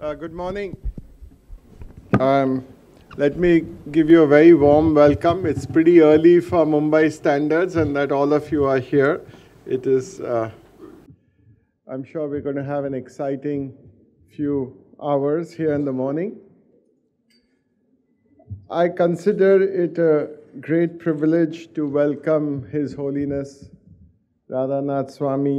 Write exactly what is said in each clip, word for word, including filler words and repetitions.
Uh, good morning. Um, let me give you a very warm welcome. It's pretty early for Mumbai standards, and that all of you are here. It is, uh, I'm sure we're going to have an exciting few hours here in the morning. I consider it a great privilege to welcome His Holiness Radhanath Swami,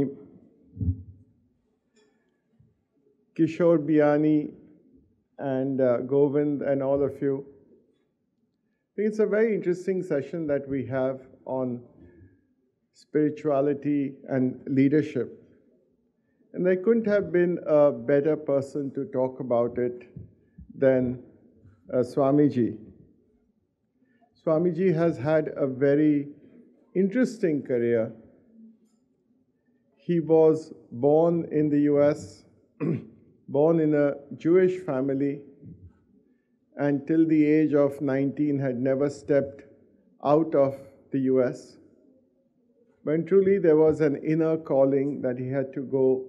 Kishor Biyani, and uh, Govind, and all of you. I think it's a very interesting session that we have on spirituality and leadership. And there couldn't have been a better person to talk about it than uh, Swamiji. Swamiji has had a very interesting career. He was born in the U S, born in a Jewish family, and till the age of nineteen had never stepped out of the U S. When truly there was an inner calling that he had to go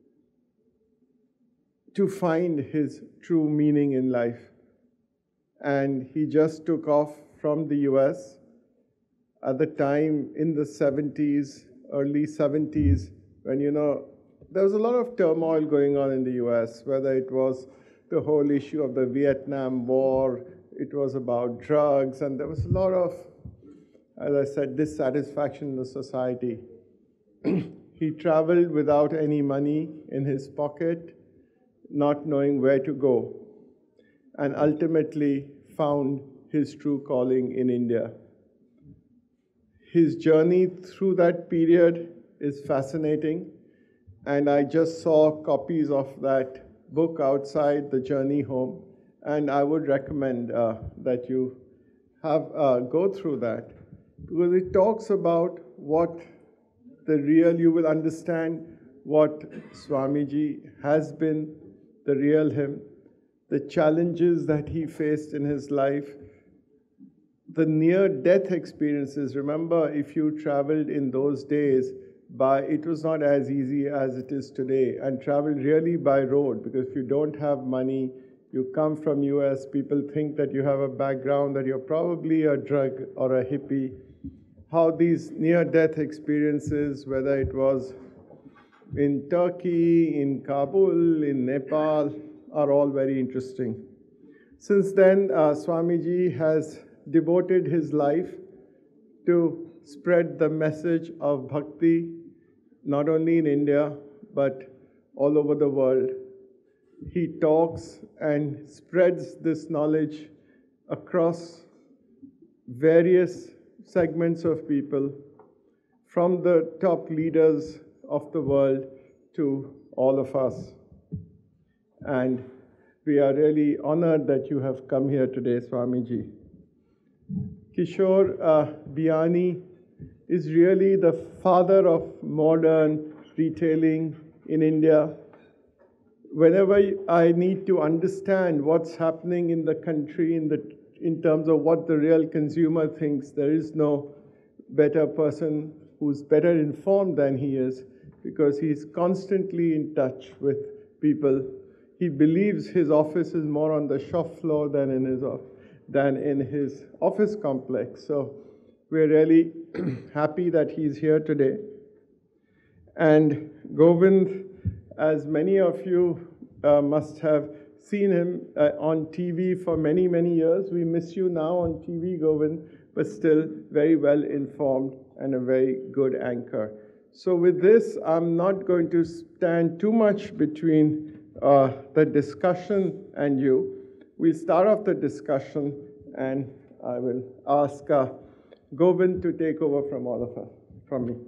to find his true meaning in life. And he just took off from the U S at the time in the seventies, early seventies, when, you know, there was a lot of turmoil going on in the U S, whether it was the whole issue of the Vietnam War, it was about drugs, and there was a lot of, as I said, dissatisfaction in the society. He traveled without any money in his pocket, not knowing where to go, and ultimately found his true calling in India. His journey through that period is fascinating. And I just saw copies of that book outside, The Journey Home, and I would recommend uh, that you have uh, go through that, because it talks about what the real, you will understand what Swamiji has been, the real him, the challenges that he faced in his life, the near-death experiences. Remember, if you traveled in those days, By, it was not as easy as it is today, and travel really by road, because if you don't have money, you come from U S, people think that you have a background, that you're probably a drug or a hippie. How these near-death experiences, whether it was in Turkey, in Kabul, in Nepal, are all very interesting. Since then, uh, Swamiji has devoted his life to spread the message of bhakti, not only in India, but all over the world. He talks and spreads this knowledge across various segments of people, from the top leaders of the world to all of us. And we are really honored that you have come here today, Swamiji. Kishor uh, Biyani is really the father of modern retailing in India. Whenever I need to understand what's happening in the country in, the, in terms of what the real consumer thinks, there is no better person who's better informed than he is, because he's constantly in touch with people. He believes his office is more on the shop floor than in his office. than in his office complex. So we're really happy that he's here today. And Govind, as many of you uh, must have seen him uh, on T V for many, many years. We miss you now on T V, Govind, but still very well informed and a very good anchor. So with this, I'm not going to stand too much between uh, the discussion and you. We'll start off the discussion, and I will ask uh, Govind to take over from all of us, from me.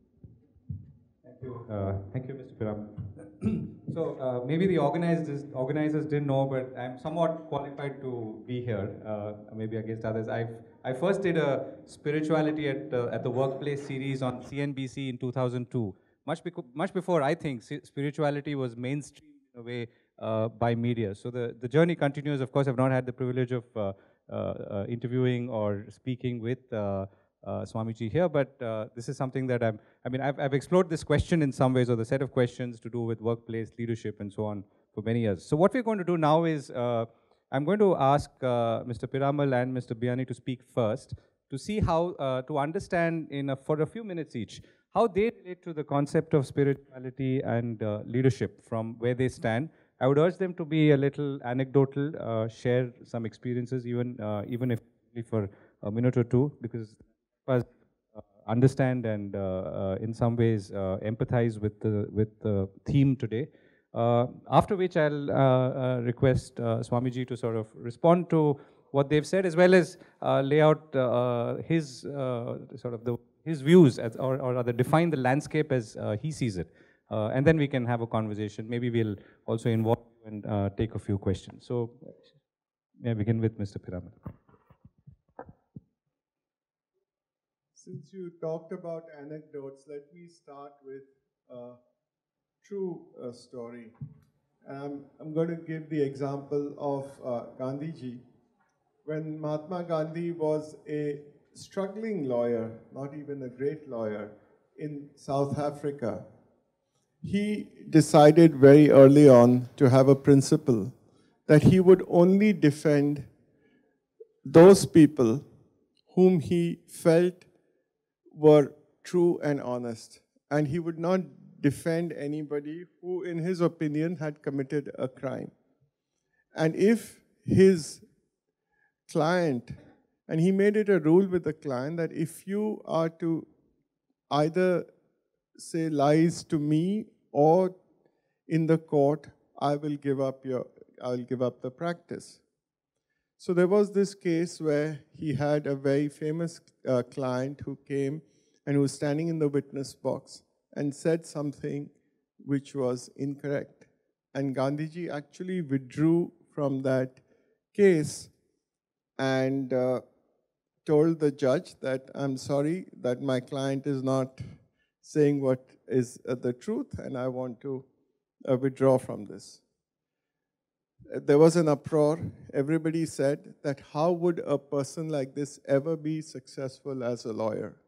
Thank you, uh, thank you, Mister Piramal. So uh, maybe the organizers organizers didn't know, but I'm somewhat qualified to be here. Uh, maybe against others. I I first did a spirituality at uh, at the workplace series on C N B C in two thousand two. Much much before I think spirituality was mainstream in a way. Uh, by media. So the, the journey continues. Of course, I've not had the privilege of uh, uh, uh, interviewing or speaking with uh, uh, Swamiji here, but uh, this is something that I'm, I mean, I've, I've explored this question in some ways, or the set of questions to do with workplace leadership and so on for many years. So what we're going to do now is, uh, I'm going to ask uh, Mister Piramal and Mister Biyani to speak first, to see how, uh, to understand in a, for a few minutes each, how they relate to the concept of spirituality and uh, leadership from where they stand. I would urge them to be a little anecdotal, uh, share some experiences, even uh, even if for a minute or two, because uh, understand and uh, uh, in some ways uh, empathize with the with the theme today. Uh, after which I'll uh, uh, request uh, Swamiji to sort of respond to what they've said, as well as uh, lay out uh, his uh, sort of the his views, as, or, or rather define the landscape as uh, he sees it. Uh, and then we can have a conversation. Maybe we'll also involve you and uh, take a few questions. So, may I begin with Mister Piramal? Since you talked about anecdotes, let me start with a true uh, story. Um, I'm going to give the example of uh, Gandhiji. When Mahatma Gandhi was a struggling lawyer, not even a great lawyer, in South Africa, he decided very early on to have a principle that he would only defend those people whom he felt were true and honest. And he would not defend anybody who, in his opinion, had committed a crime. And if his client, and he made it a rule with the client that if you are to either say lies to me or in the court, I will give up your, I will give up the practice. So there was this case where he had a very famous uh, client who came and who was standing in the witness box and said something which was incorrect. And Gandhiji actually withdrew from that case and uh, told the judge that, I'm sorry that my client is not saying what is uh, the truth, and I want to uh, withdraw from this. There was an uproar. Everybody said that how would a person like this ever be successful as a lawyer?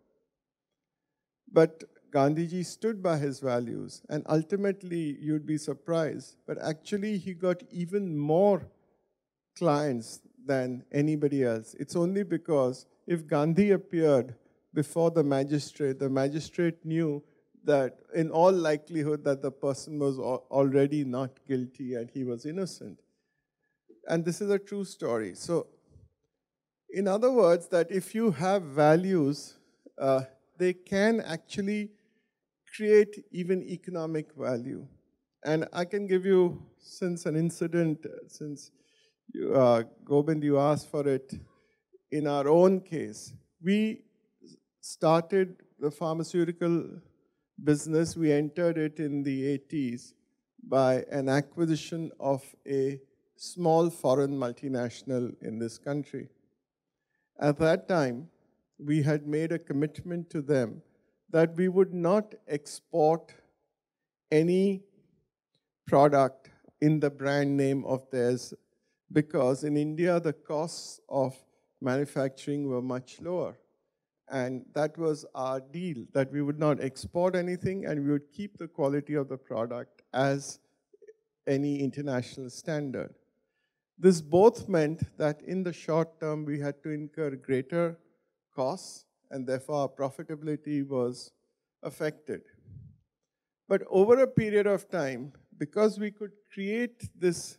But Gandhiji stood by his values, and ultimately you'd be surprised, but actually he got even more clients than anybody else. It's only because if Gandhi appeared before the magistrate, the magistrate knew that in all likelihood that the person was already not guilty and he was innocent. And this is a true story. So in other words, that if you have values, uh, they can actually create even economic value. And I can give you, since an incident, since you, uh, Govind, you asked for it, in our own case, we started the pharmaceutical business. We entered it in the eighties by an acquisition of a small foreign multinational in this country. At that time, we had made a commitment to them that we would not export any product in the brand name of theirs, because in India, the costs of manufacturing were much lower. And that was our deal, that we would not export anything and we would keep the quality of the product as any international standard. This both meant that in the short term, we had to incur greater costs, and therefore our profitability was affected. But over a period of time, because we could create this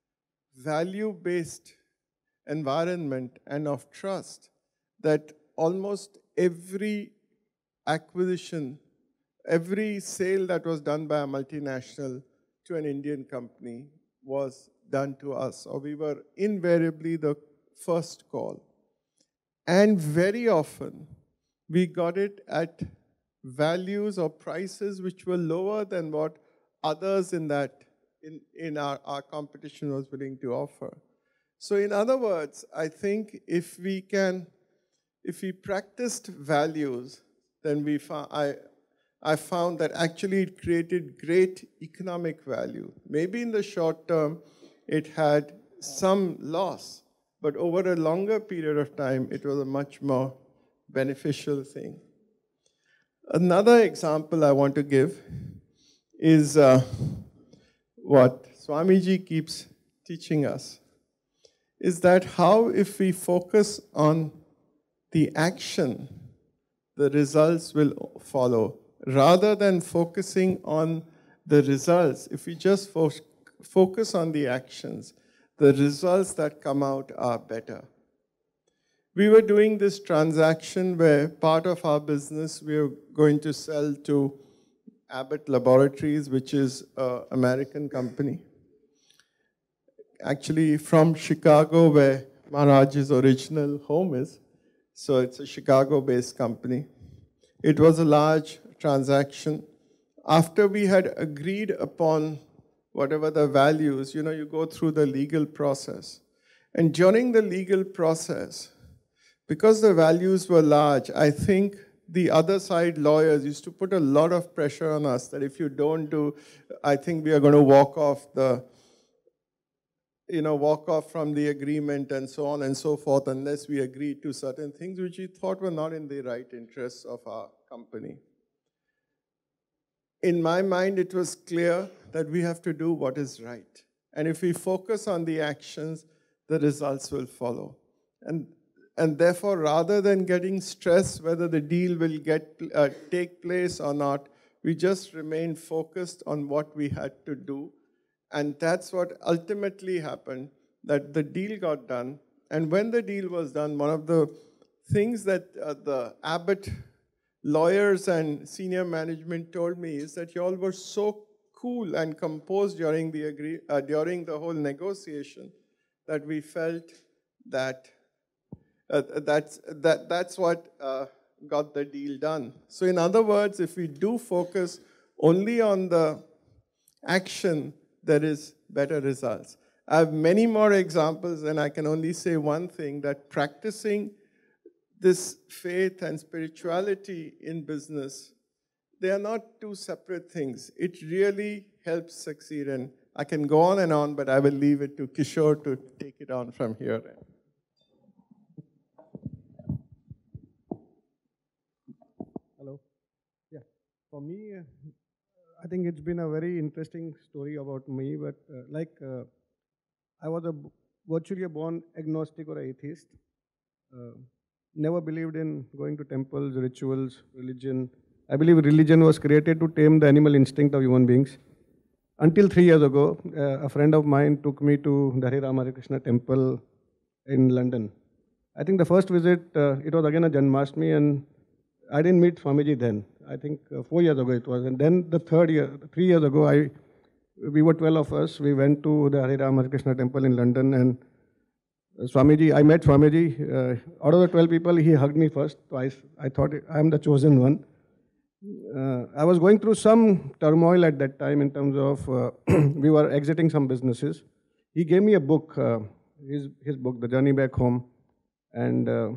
value-based environment and of trust, that almost every acquisition, every sale that was done by a multinational to an Indian company was done to us, or we were invariably the first call. And very often, we got it at values or prices which were lower than what others in that, in, in our, our competition was willing to offer. So in other words, I think if we can, if we practiced values, then we found, I, I found that actually it created great economic value. Maybe in the short term, it had some loss, but over a longer period of time, it was a much more beneficial thing. Another example I want to give is uh, what Swamiji keeps teaching us is that how if we focus on the action, the results will follow. Rather than focusing on the results, if we just fo focus on the actions, the results that come out are better. We were doing this transaction where part of our business we were going to sell to Abbott Laboratories, which is an American company. Actually from Chicago, where Maharaj's original home is. So it's a Chicago-based company. It was a large transaction. After we had agreed upon whatever the values, you know, you go through the legal process. And during the legal process, because the values were large, I think the other side lawyers used to put a lot of pressure on us that if you don't do, I think we are going to walk off the, you know, walk off from the agreement and so on and so forth unless we agree to certain things which we thought were not in the right interests of our company. In my mind, it was clear that we have to do what is right. And if we focus on the actions, the results will follow. And And therefore, rather than getting stressed whether the deal will get, uh, take place or not, we just remained focused on what we had to do. And that's what ultimately happened, that the deal got done. And when the deal was done, one of the things that uh, the Abbott lawyers and senior management told me is that you all were so cool and composed during the, agree, uh, during the whole negotiation that we felt that Uh, that's, that, that's what uh, got the deal done. So in other words, if we do focus only on the action, there is better results. I have many more examples, and I can only say one thing, that practicing this faith and spirituality in business, they are not two separate things. It really helps succeed, and I can go on and on, but I will leave it to Kishore to take it on from here. For me, uh, I think it's been a very interesting story about me, but uh, like uh, I was a virtually a born agnostic or atheist. Uh, never believed in going to temples, rituals, religion. I believe religion was created to tame the animal instinct of human beings. Until three years ago, uh, a friend of mine took me to the Hare Rama Hare Krishna temple in London. I think the first visit, uh, it was again a Janmashtami, and I didn't meet Swamiji then. I think uh, four years ago it was. And then the third year, three years ago, I, we were twelve of us. We went to the Hare Rama Hare Krishna temple in London, and uh, Swamiji, I met Swamiji. Uh, out of the twelve people, he hugged me first twice. I thought I am the chosen one. Uh, I was going through some turmoil at that time in terms of, uh, we were exiting some businesses. He gave me a book, uh, his, his book, The Journey Back Home. And uh,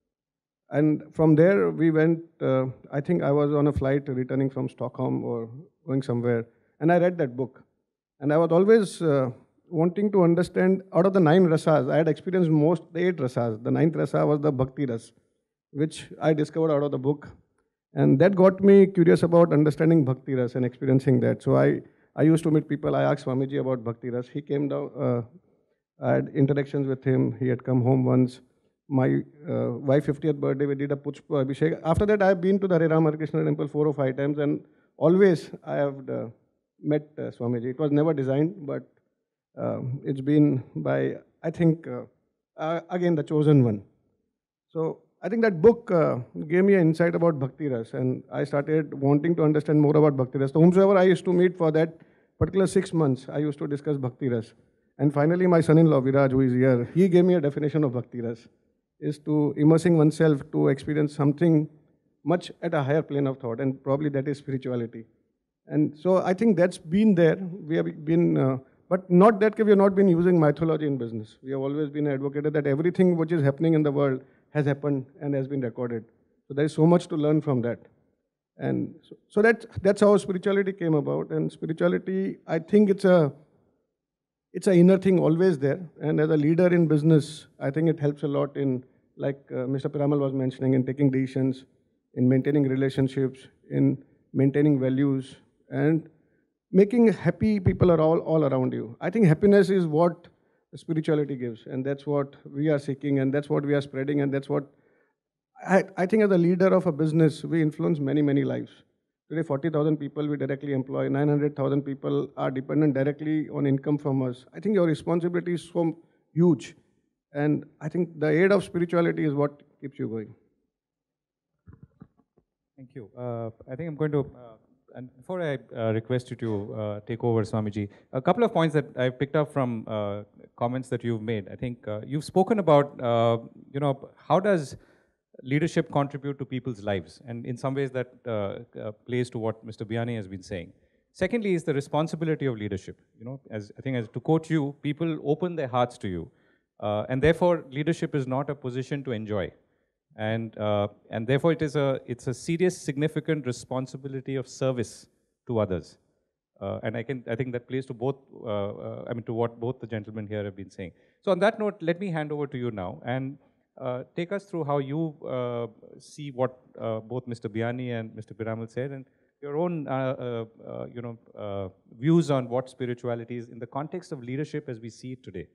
And from there, we went, uh, I think I was on a flight returning from Stockholm or going somewhere, and I read that book. And I was always uh, wanting to understand, out of the nine rasas, I had experienced most, the eight rasas. The ninth rasa was the Bhakti ras, which I discovered out of the book. And that got me curious about understanding Bhakti ras and experiencing that. So I, I used to meet people. I asked Swamiji about Bhakti ras. He came down, uh, I had interactions with him. He had come home once. My uh, wife's fiftieth birthday, we did a Pushpa Abhishek. After that, I have been to the Hare Rama Hare Krishna temple four or five times, and always I have uh, met uh, Swamiji. It was never designed, but uh, it's been by, I think, uh, uh, again, the chosen one. So I think that book uh, gave me an insight about Bhakti Ras, and I started wanting to understand more about Bhakti Ras. So whomsoever I used to meet for that particular six months, I used to discuss Bhakti Ras. And finally, my son-in-law, Viraj, who is here, he gave me a definition of Bhakti Ras, is to immersing oneself to experience something much at a higher plane of thought, and probably that is spirituality. And so I think that's been there. We have been, uh, but not that we have not been using mythology in business. We have always been advocated that everything which is happening in the world has happened and has been recorded. So there is so much to learn from that. And so, so that, that's how spirituality came about. And spirituality, I think it's a, it's an inner thing always there. And as a leader in business, I think it helps a lot in, like uh, Mister Piramal was mentioning, in taking decisions, in maintaining relationships, in maintaining values, and making happy people are all, all around you. I think happiness is what spirituality gives, and that's what we are seeking, and that's what we are spreading, and that's what I, I think as a leader of a business, we influence many, many lives. Today, forty thousand people we directly employ, nine hundred thousand people are dependent directly on income from us. I think your responsibility is so huge, and I think the aid of spirituality is what keeps you going. Thank you. Uh, I think I'm going to, uh, and before I uh, request you to uh, take over, Swamiji, a couple of points that I've picked up from uh, comments that you've made. I think uh, you've spoken about, uh, you know, how does leadership contribute to people's lives? And in some ways that uh, uh, plays to what Mister Biyani has been saying. Secondly is the responsibility of leadership. You know, as I think as to quote you, people open their hearts to you. Uh, and therefore, leadership is not a position to enjoy. And, uh, and therefore, it is a, it's a serious, significant responsibility of service to others. Uh, and I, can, I think that plays to both, uh, uh, I mean, to what both the gentlemen here have been saying. So on that note, let me hand over to you now and uh, take us through how you uh, see what uh, both Mister Biyani and Mister Piramal said, and your own, uh, uh, uh, you know, uh, views on what spirituality is in the context of leadership as we see it today.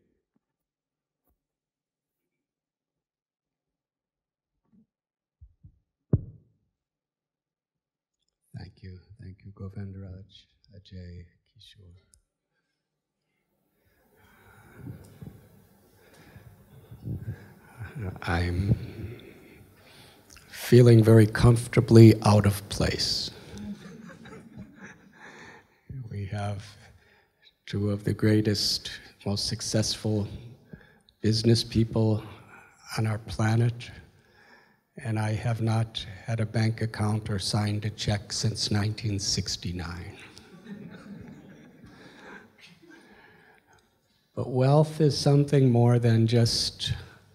Thank you. Thank you, Govinda Ethiraj, Ajay, Kishor. I'm feeling very comfortably out of place. We have two of the greatest, most successful business people on our planet, and I have not had a bank account or signed a check since nineteen sixty-nine. But wealth is something more than just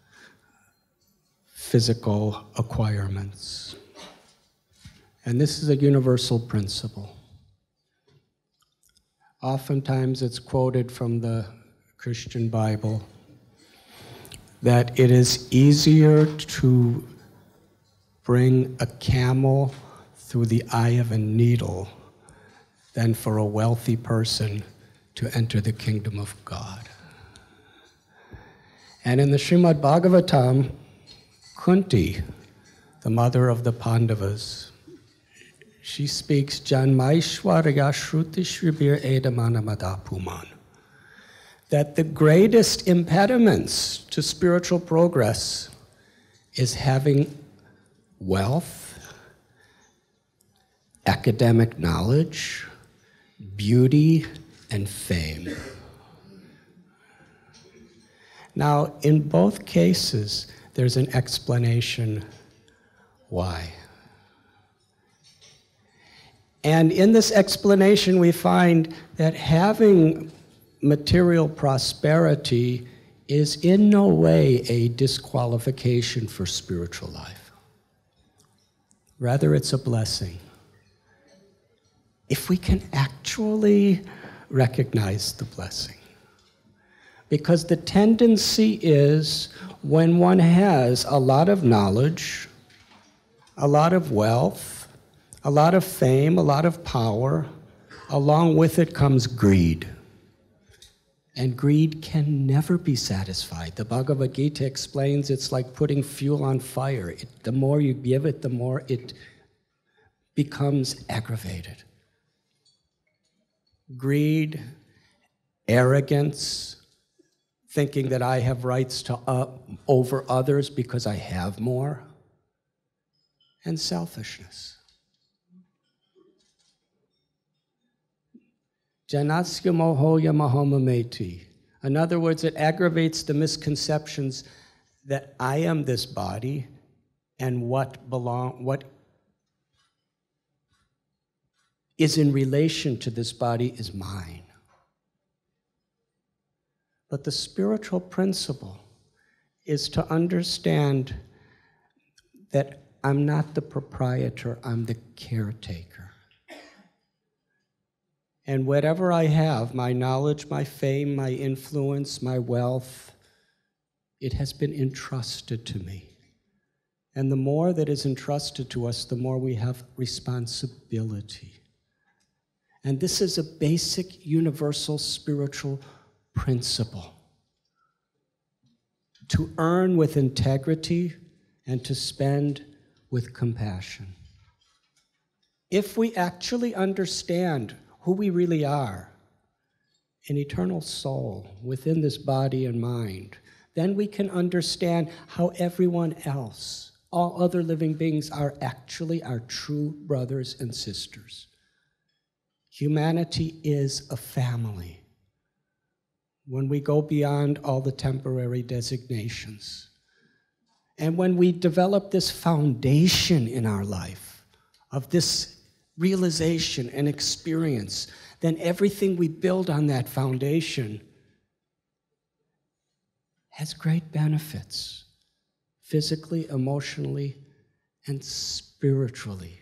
physical acquirements. And this is a universal principle. Oftentimes it's quoted from the Christian Bible that it is easier to bring a camel through the eye of a needle than for a wealthy person to enter the kingdom of God. And in the Srimad Bhagavatam, Kunti, the mother of the Pandavas, she speaks Janmaishwarya Shruti Shribir Edamana Madapuman, that the greatest impediments to spiritual progress is having wealth, academic knowledge, beauty, and fame. Now, in both cases, there's an explanation why. And in this explanation, we find that having material prosperity is in no way a disqualification for spiritual life. Rather, it's a blessing. If we can actually recognize the blessing. Because the tendency is when one has a lot of knowledge, a lot of wealth, a lot of fame, a lot of power, along with it comes greed. And greed can never be satisfied. The Bhagavad Gita explains it's like putting fuel on fire. It, the more you give it, the more it becomes aggravated. Greed, arrogance, thinking that I have rights to uh, over others because I have more, and selfishness. Janasya mohoya mahamameti. In other words, it aggravates the misconceptions that I am this body and what belong, what is in relation to this body is mine. But the spiritual principle is to understand that I'm not the proprietor, I'm the caretaker. And whatever I have, my knowledge, my fame, my influence, my wealth, it has been entrusted to me. And the more that is entrusted to us, the more we have responsibility. And this is a basic universal spiritual principle. To earn with integrity and to spend with compassion. If we actually understand who we really are, an eternal soul within this body and mind, then we can understand how everyone else, all other living beings, are actually our true brothers and sisters. Humanity is a family. When we go beyond all the temporary designations, and when we develop this foundation in our life of this realization and experience, then everything we build on that foundation has great benefits, physically, emotionally, and spiritually.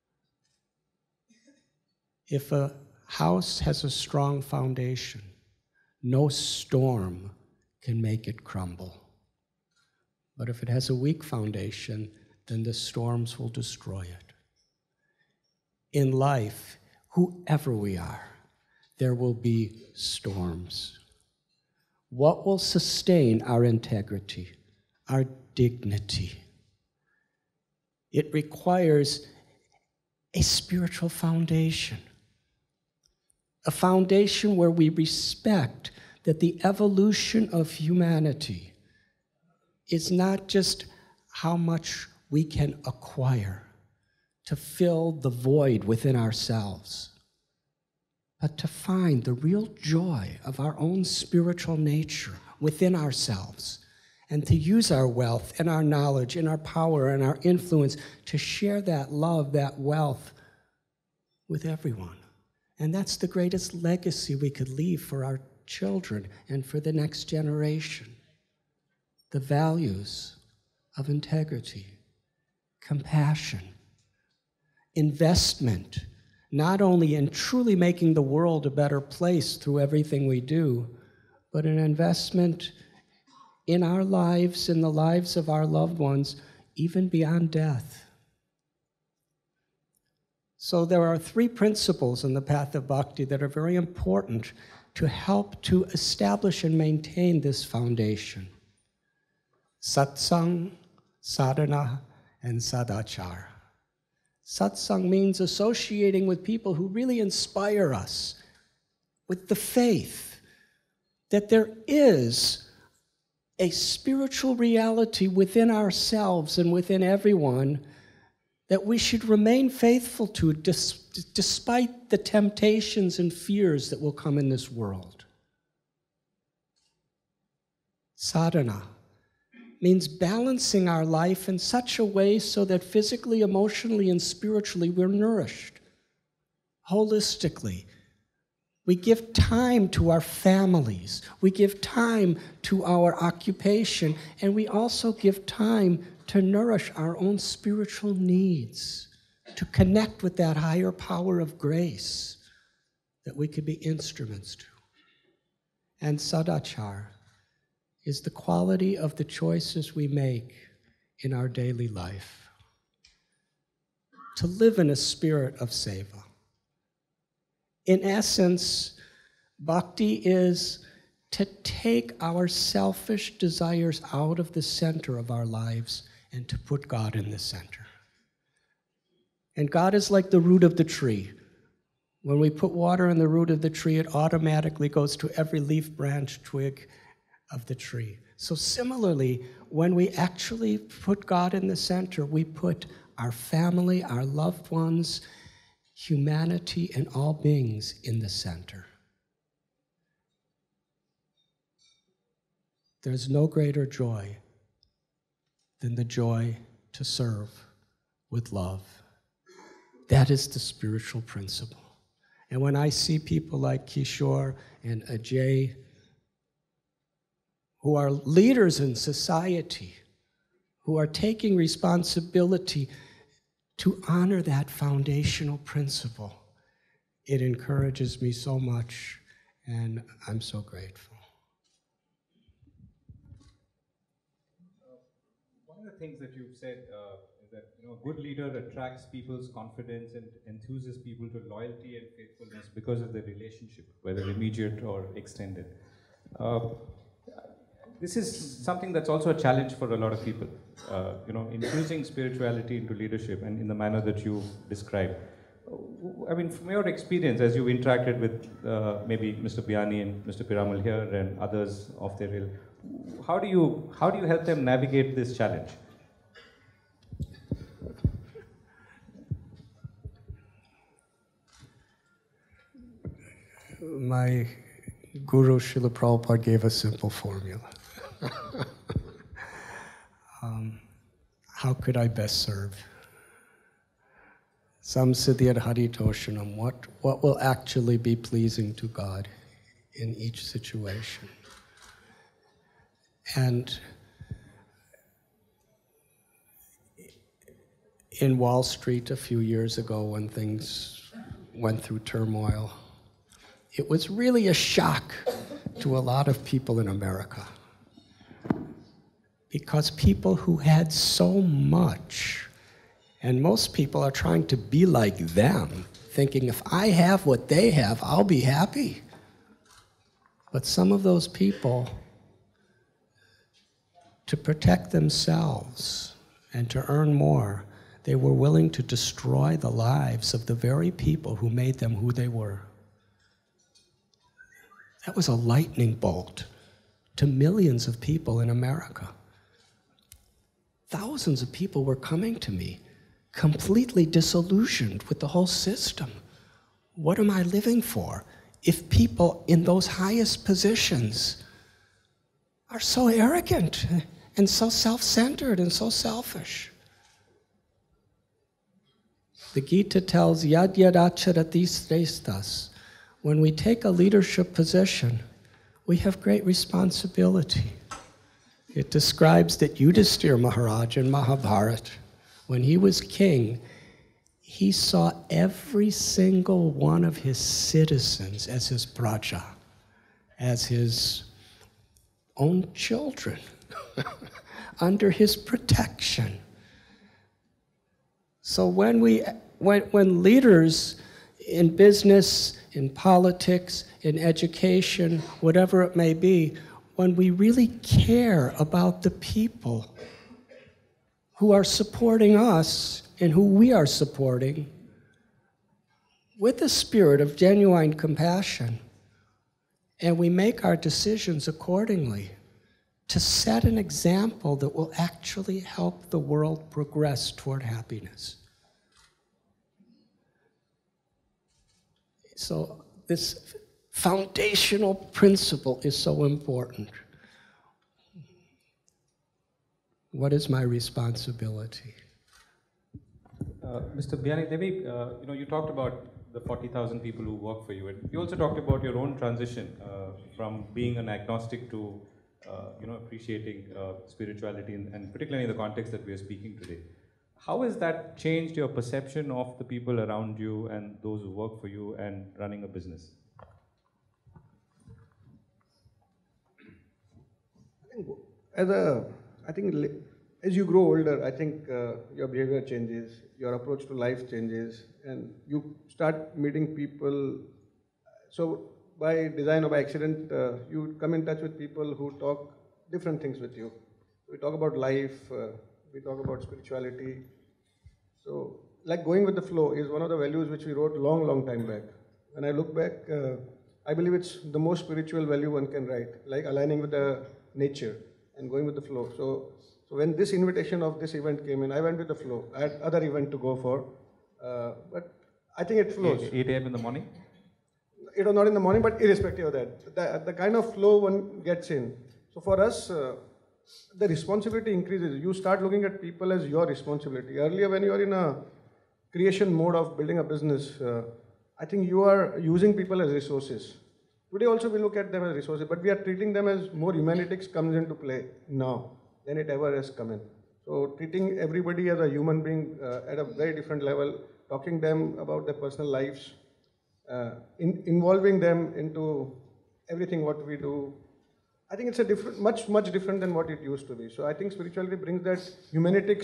If a house has a strong foundation, no storm can make it crumble. But if it has a weak foundation, then the storms will destroy it. In life, whoever we are, there will be storms. What will sustain our integrity, our dignity? It requires a spiritual foundation. A foundation where we respect that the evolution of humanity is not just how much we can acquire to fill the void within ourselves, but to find the real joy of our own spiritual nature within ourselves, and to use our wealth and our knowledge and our power and our influence to share that love, that wealth with everyone. And that's the greatest legacy we could leave for our children and for the next generation. The values of integrity, compassion, investment, not only in truly making the world a better place through everything we do, but an investment in our lives, in the lives of our loved ones, even beyond death. So there are three principles in the path of bhakti that are very important to help to establish and maintain this foundation. Satsang, sadhana, and sadachar. Satsang means associating with people who really inspire us with the faith that there is a spiritual reality within ourselves and within everyone that we should remain faithful to dis- despite the temptations and fears that will come in this world. Sadhana means balancing our life in such a way so that physically, emotionally, and spiritually we're nourished holistically. We give time to our families. We give time to our occupation. And we also give time to nourish our own spiritual needs, to connect with that higher power of grace that we could be instruments to. And sadachar is the quality of the choices we make in our daily life. To live in a spirit of seva. In essence, bhakti is to take our selfish desires out of the center of our lives and to put God in the center. And God is like the root of the tree. When we put water in the root of the tree, it automatically goes to every leaf, branch, twig of the tree. So similarly, when we actually put God in the center, we put our family, our loved ones, humanity, and all beings in the center. There's no greater joy than the joy to serve with love. That is the spiritual principle. And when I see people like Kishor and Ajay, who are leaders in society, who are taking responsibility to honor that foundational principle, it encourages me so much, and I'm so grateful. One of the things that you've said uh, in that you know, a good leader attracts people's confidence and enthuses people to loyalty and faithfulness because of their relationship, whether immediate or extended. Uh, this is something that's also a challenge for a lot of people. Uh, you know, infusing spirituality into leadership and in the manner that you described. I mean, from your experience, as you've interacted with uh, maybe Mister Biyani and Mister Piramal here and others of their ilk, how do you how do you help them navigate this challenge? My Guru Srila Prabhupada gave a simple formula. um, how could I best serve? Samsiddhyat haritoshanam, what, what will actually be pleasing to God in each situation? And in Wall Street a few years ago when things went through turmoil, it was really a shock to a lot of people in America. Because people who had so much, and most people are trying to be like them, thinking if I have what they have, I'll be happy. But some of those people, to protect themselves and to earn more, they were willing to destroy the lives of the very people who made them who they were. That was a lightning bolt to millions of people in America. Thousands of people were coming to me, completely disillusioned with the whole system. What am I living for if people in those highest positions are so arrogant and so self-centered and so selfish? The Gita tells, yad yad acharati srestas. When we take a leadership position, we have great responsibility. It describes that Yudhisthira Maharaj in Mahabharata, when he was king, he saw every single one of his citizens as his praja, as his own children, under his protection. So when we, when, when leaders in business, in politics, in education, whatever it may be, when we really care about the people who are supporting us and who we are supporting, with a spirit of genuine compassion, and we make our decisions accordingly to set an example that will actually help the world progress toward happiness. So this foundational principle is so important. What is my responsibility? Uh, Mister Biyani, maybe uh, you know you talked about the forty thousand people who work for you, and you also talked about your own transition uh, from being an agnostic to uh, you know appreciating uh, spirituality, and, and particularly in the context that we are speaking today. How has that changed your perception of the people around you and those who work for you and running a business? I think as a, I think as you grow older, I think uh, your behavior changes, your approach to life changes, and you start meeting people. So by design or by accident, uh, you come in touch with people who talk different things with you. We talk about life, uh, we talk about spirituality. So like going with the flow is one of the values which we wrote long, long time back. When I look back, uh, I believe it's the most spiritual value one can write, like aligning with the nature and going with the flow. So, so when this invitation of this event came in, I went with the flow. I had other event to go for, uh, but I think it flows. eight A M in the morning? It was not in the morning, but irrespective of that, the, the kind of flow one gets in. So for us, uh, the responsibility increases. You start looking at people as your responsibility. Earlier, when you are in a creation mode of building a business, uh, I think you are using people as resources. Today also we look at them as resources, but we are treating them as more humanitics comes into play now than it ever has come in. So treating everybody as a human being uh, at a very different level, talking them about their personal lives, uh, in, involving them into everything what we do. I think it's a different, much, much different than what it used to be. So I think spirituality brings that humanitics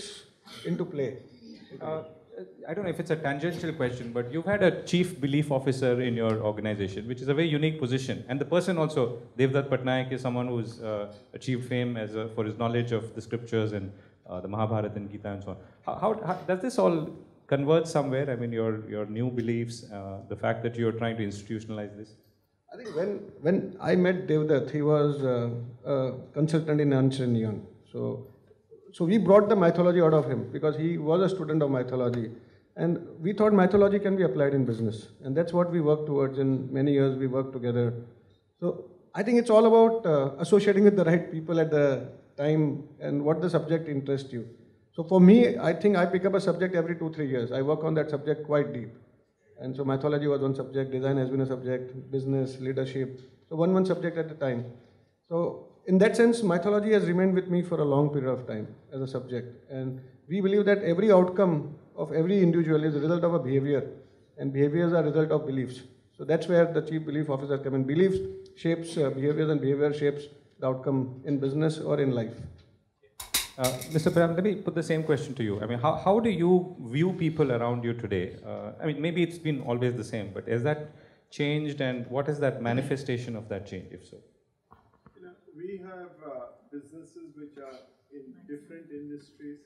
into play. Uh, I don't know if it's a tangential question, but you've had a chief belief officer in your organization, which is a very unique position. And the person also, Devdutt Patnaik, is someone who's uh, achieved fame as a, for his knowledge of the scriptures and uh, the Mahabharata and Gita and so on. How, how, how does this all converge somewhere? I mean, your, your new beliefs, uh, the fact that you're trying to institutionalize this? I think when, when I met Devdutt, he was uh, a consultant in Ernst and Young. So, so we brought the mythology out of him because he was a student of mythology. And we thought mythology can be applied in business. And that's what we worked towards. In many years, we worked together. So I think it's all about uh, associating with the right people at the time and what the subject interests you. So for me, I think I pick up a subject every two, three years. I work on that subject quite deep. And so mythology was one subject, design has been a subject, business, leadership. So one, one subject at a time. So in that sense, mythology has remained with me for a long period of time as a subject. And we believe that every outcome of every individual is a result of a behavior. And behaviors are a result of beliefs. So that's where the chief belief officer comes in. Beliefs shapes uh, behaviors and behavior shapes the outcome in business or in life. Uh, Mister Piram, let me put the same question to you. I mean, how, how do you view people around you today? Uh, I mean, maybe it's been always the same, but has that changed, and what is that manifestation of that change, if so? You know, we have uh, businesses which are in different industries.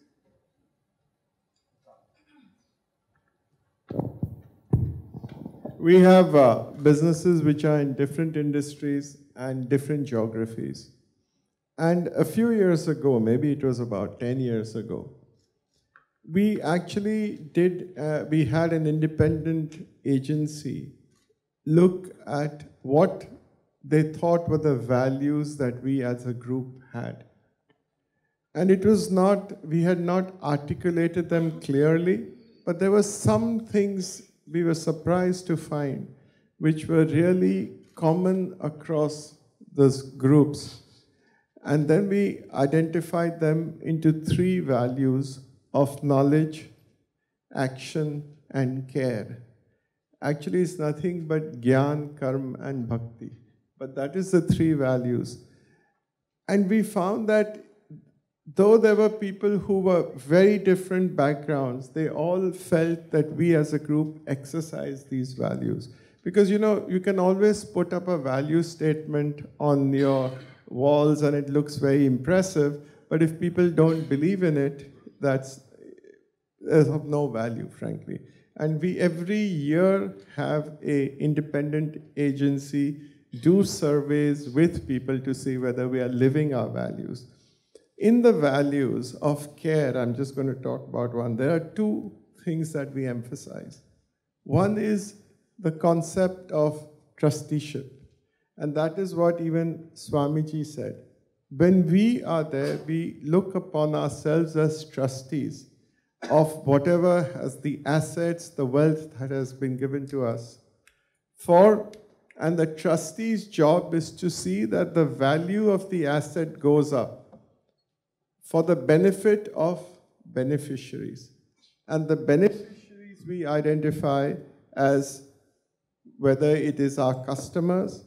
We have uh, businesses which are in different industries and different geographies. And a few years ago, maybe it was about ten years ago, we actually did, uh, we had an independent agency look at what they thought were the values that we as a group had. And it was not, we had not articulated them clearly, but there were some things we were surprised to find which were really common across those groups. And then we identified them into three values of knowledge, action, and care. Actually, it's nothing but Gyan, Karma, and Bhakti. But that is the three values. And we found that though there were people who were very different backgrounds, they all felt that we as a group exercised these values. Because, you know, you can always put up a value statement on your walls and it looks very impressive, but if people don't believe in it, that's is of no value, frankly. And we every year have a independent agency do surveys with people to see whether we are living our values. In the values of care, I'm just going to talk about one. There are two things that we emphasize. One is the concept of trusteeship. And that is what even Swamiji said. When we are there, we look upon ourselves as trustees of whatever has the assets, the wealth that has been given to us. For, and the trustee's job is to see that the value of the asset goes up for the benefit of beneficiaries. And the beneficiaries we identify as whether it is our customers,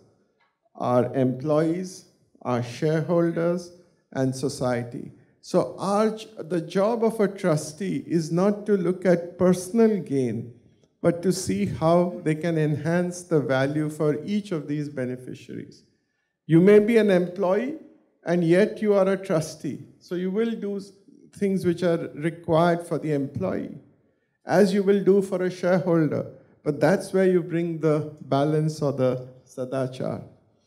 our employees, our shareholders, and society. So our, the job of a trustee is not to look at personal gain, but to see how they can enhance the value for each of these beneficiaries. You may be an employee, and yet you are a trustee. So you will do things which are required for the employee, as you will do for a shareholder. But that's where you bring the balance or the sadachar.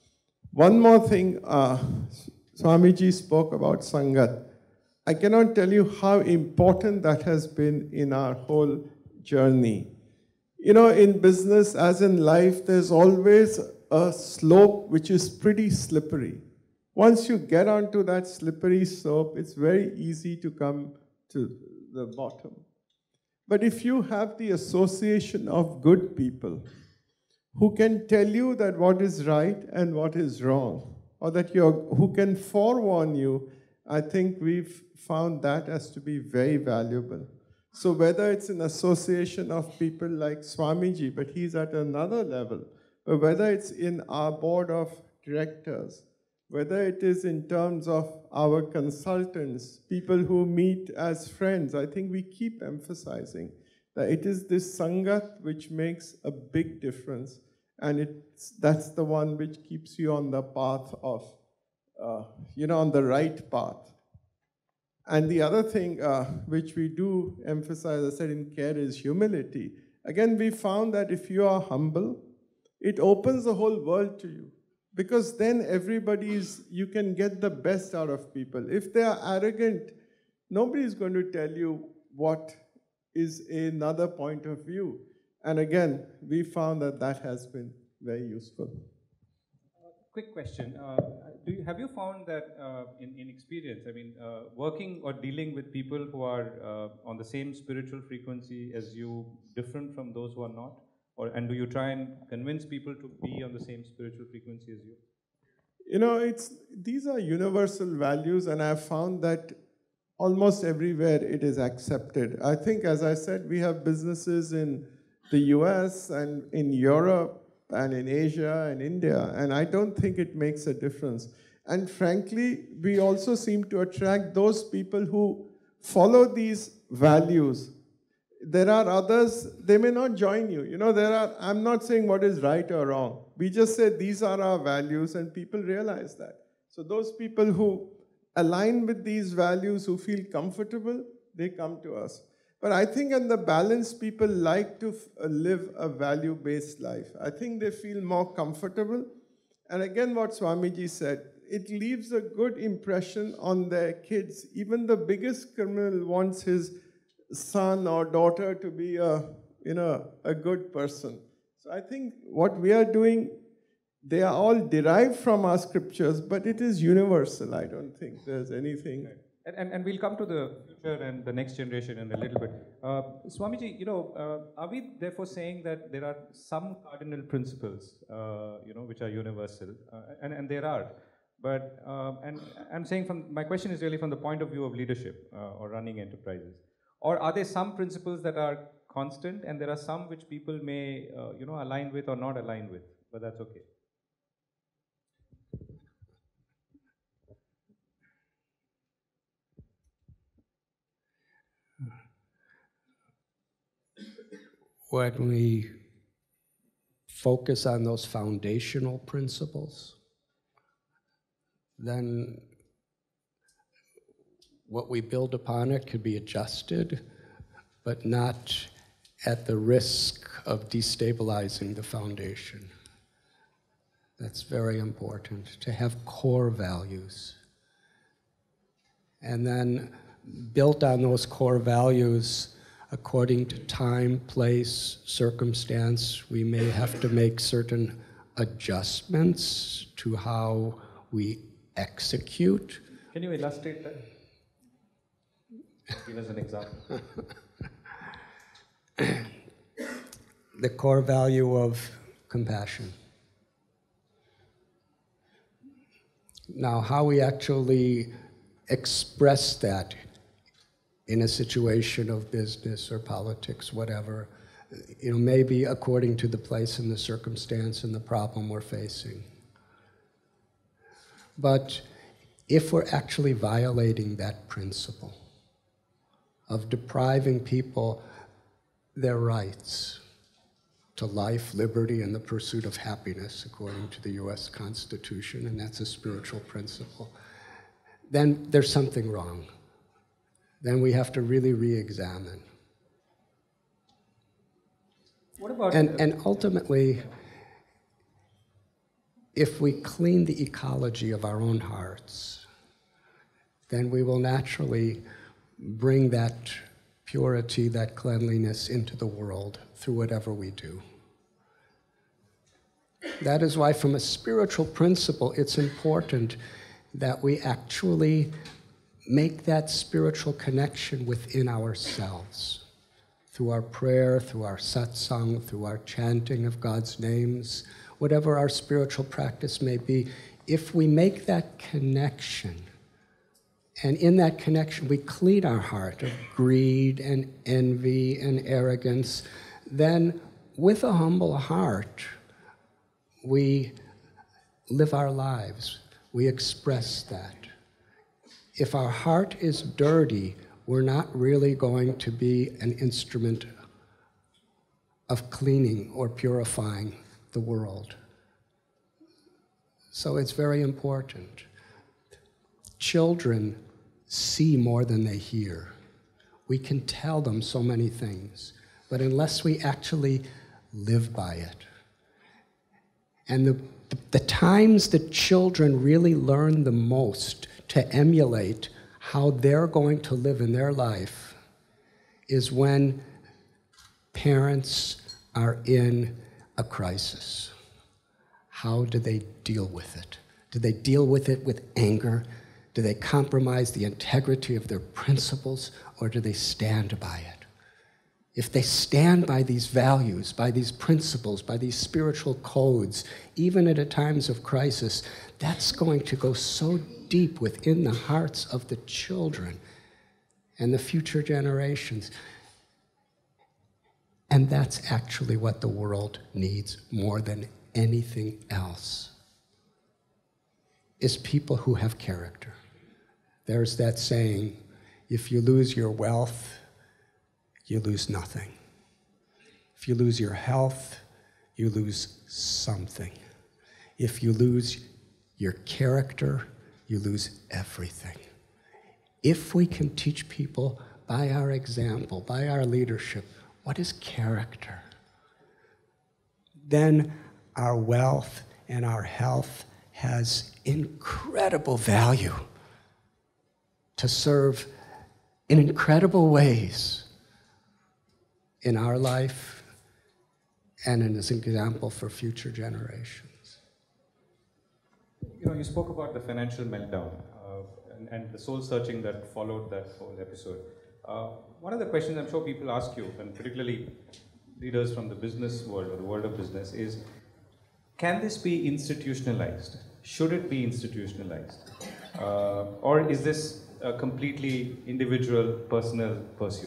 One more thing, uh, Swamiji spoke about Sangat. I cannot tell you how important that has been in our whole journey. You know, in business, as in life, there's always a slope which is pretty slippery. Once you get onto that slippery slope, it's very easy to come to the bottom. But if you have the association of good people who can tell you that what is right and what is wrong, or that you're, who can forewarn you, I think we've found that as to be very valuable. So whether it's an association of people like Swamiji, but he's at another level, or whether it's in our board of directors, whether it is in terms of our consultants, people who meet as friends. I think we keep emphasizing that it is this Sangat which makes a big difference, and it's, that's the one which keeps you on the path of, uh, you know, on the right path. And the other thing uh, which we do emphasize, I said in care, is humility. Again, we found that if you are humble, it opens the whole world to you. Because then everybody's, you can get the best out of people. If they are arrogant, nobody is going to tell you what is another point of view. And again, we found that that has been very useful. Uh, quick question. Uh, do you, have you found that uh, in, in experience, I mean, uh, working or dealing with people who are uh, on the same spiritual frequency as you, different from those who are not? Or, and do you try and convince people to be on the same spiritual frequency as you? You know, it's, these are universal values, and I've found that almost everywhere it is accepted. I think, as I said, we have businesses in the U S and in Europe and in Asia and India, and I don't think it makes a difference. And frankly, we also seem to attract those people who follow these values. There are others, they may not join you. You know, there are, I'm not saying what is right or wrong. We just say these are our values, and people realize that. So those people who align with these values, who feel comfortable, they come to us. But I think in the balance, people like to live a value-based life. I think they feel more comfortable. And again, what Swamiji said, it leaves a good impression on their kids. Even the biggest criminal wants his son or daughter to be a, you know, a good person. So I think what we are doing, they are all derived from our scriptures, but it is universal. I don't think there's anything. Right. And, and, and we'll come to the future and the next generation in a little bit. Uh, Swamiji, you know, uh, are we therefore saying that there are some cardinal principles, uh, you know, which are universal? Uh, and, and there are. But, um, and I'm saying from, my question is really from the point of view of leadership uh, or running enterprises. Or are there some principles that are constant, and there are some which people may, uh, you know, align with or not align with, but that's okay? When we focus on those foundational principles, then what we build upon it could be adjusted, but not at the risk of destabilizing the foundation. That's very important, to have core values. And then built on those core values, according to time, place, circumstance, we may have to make certain adjustments to how we execute. Can you illustrate that? Give us an example. The core value of compassion. Now, how we actually express that in a situation of business or politics, whatever, you know, maybe according to the place and the circumstance and the problem we're facing. But if we're actually violating that principle of depriving people their rights to life, liberty, and the pursuit of happiness, according to the U S Constitution, and that's a spiritual principle, then there's something wrong. Then we have to really re-examine. What about... And, and ultimately, if we clean the ecology of our own hearts, then we will naturally bring that purity, that cleanliness into the world through whatever we do. That is why, from a spiritual principle, it's important that we actually make that spiritual connection within ourselves through our prayer, through our satsang, through our chanting of God's names, whatever our spiritual practice may be. If we make that connection, and in that connection we clean our heart of greed and envy and arrogance, then with a humble heart we live our lives. we express that. If our heart is dirty, we're not really going to be an instrument of cleaning or purifying the world. So it's very important. Children see more than they hear. We can tell them so many things, but unless we actually live by it. And the, the, the times that children really learn the most to emulate how they're going to live in their life is when parents are in a crisis. How do they deal with it? Do they deal with it with anger? Do they compromise the integrity of their principles, or do they stand by it? If they stand by these values, by these principles, by these spiritual codes, even at times of crisis, that's going to go so deep within the hearts of the children and the future generations. And that's actually what the world needs more than anything else, is people who have character. There's that saying, if you lose your wealth, you lose nothing. If you lose your health, you lose something. If you lose your character, you lose everything. If we can teach people by our example, by our leadership, what is character, then our wealth and our health has incredible value to serve in incredible ways in our life and as an example for future generations. You know, you spoke about the financial meltdown uh, and, and the soul searching that followed that whole episode. Uh, one of the questions I'm sure people ask you, and particularly leaders from the business world or the world of business, is can this be institutionalized? Should it be institutionalized? Uh, or is this a completely individual, personal pursuit?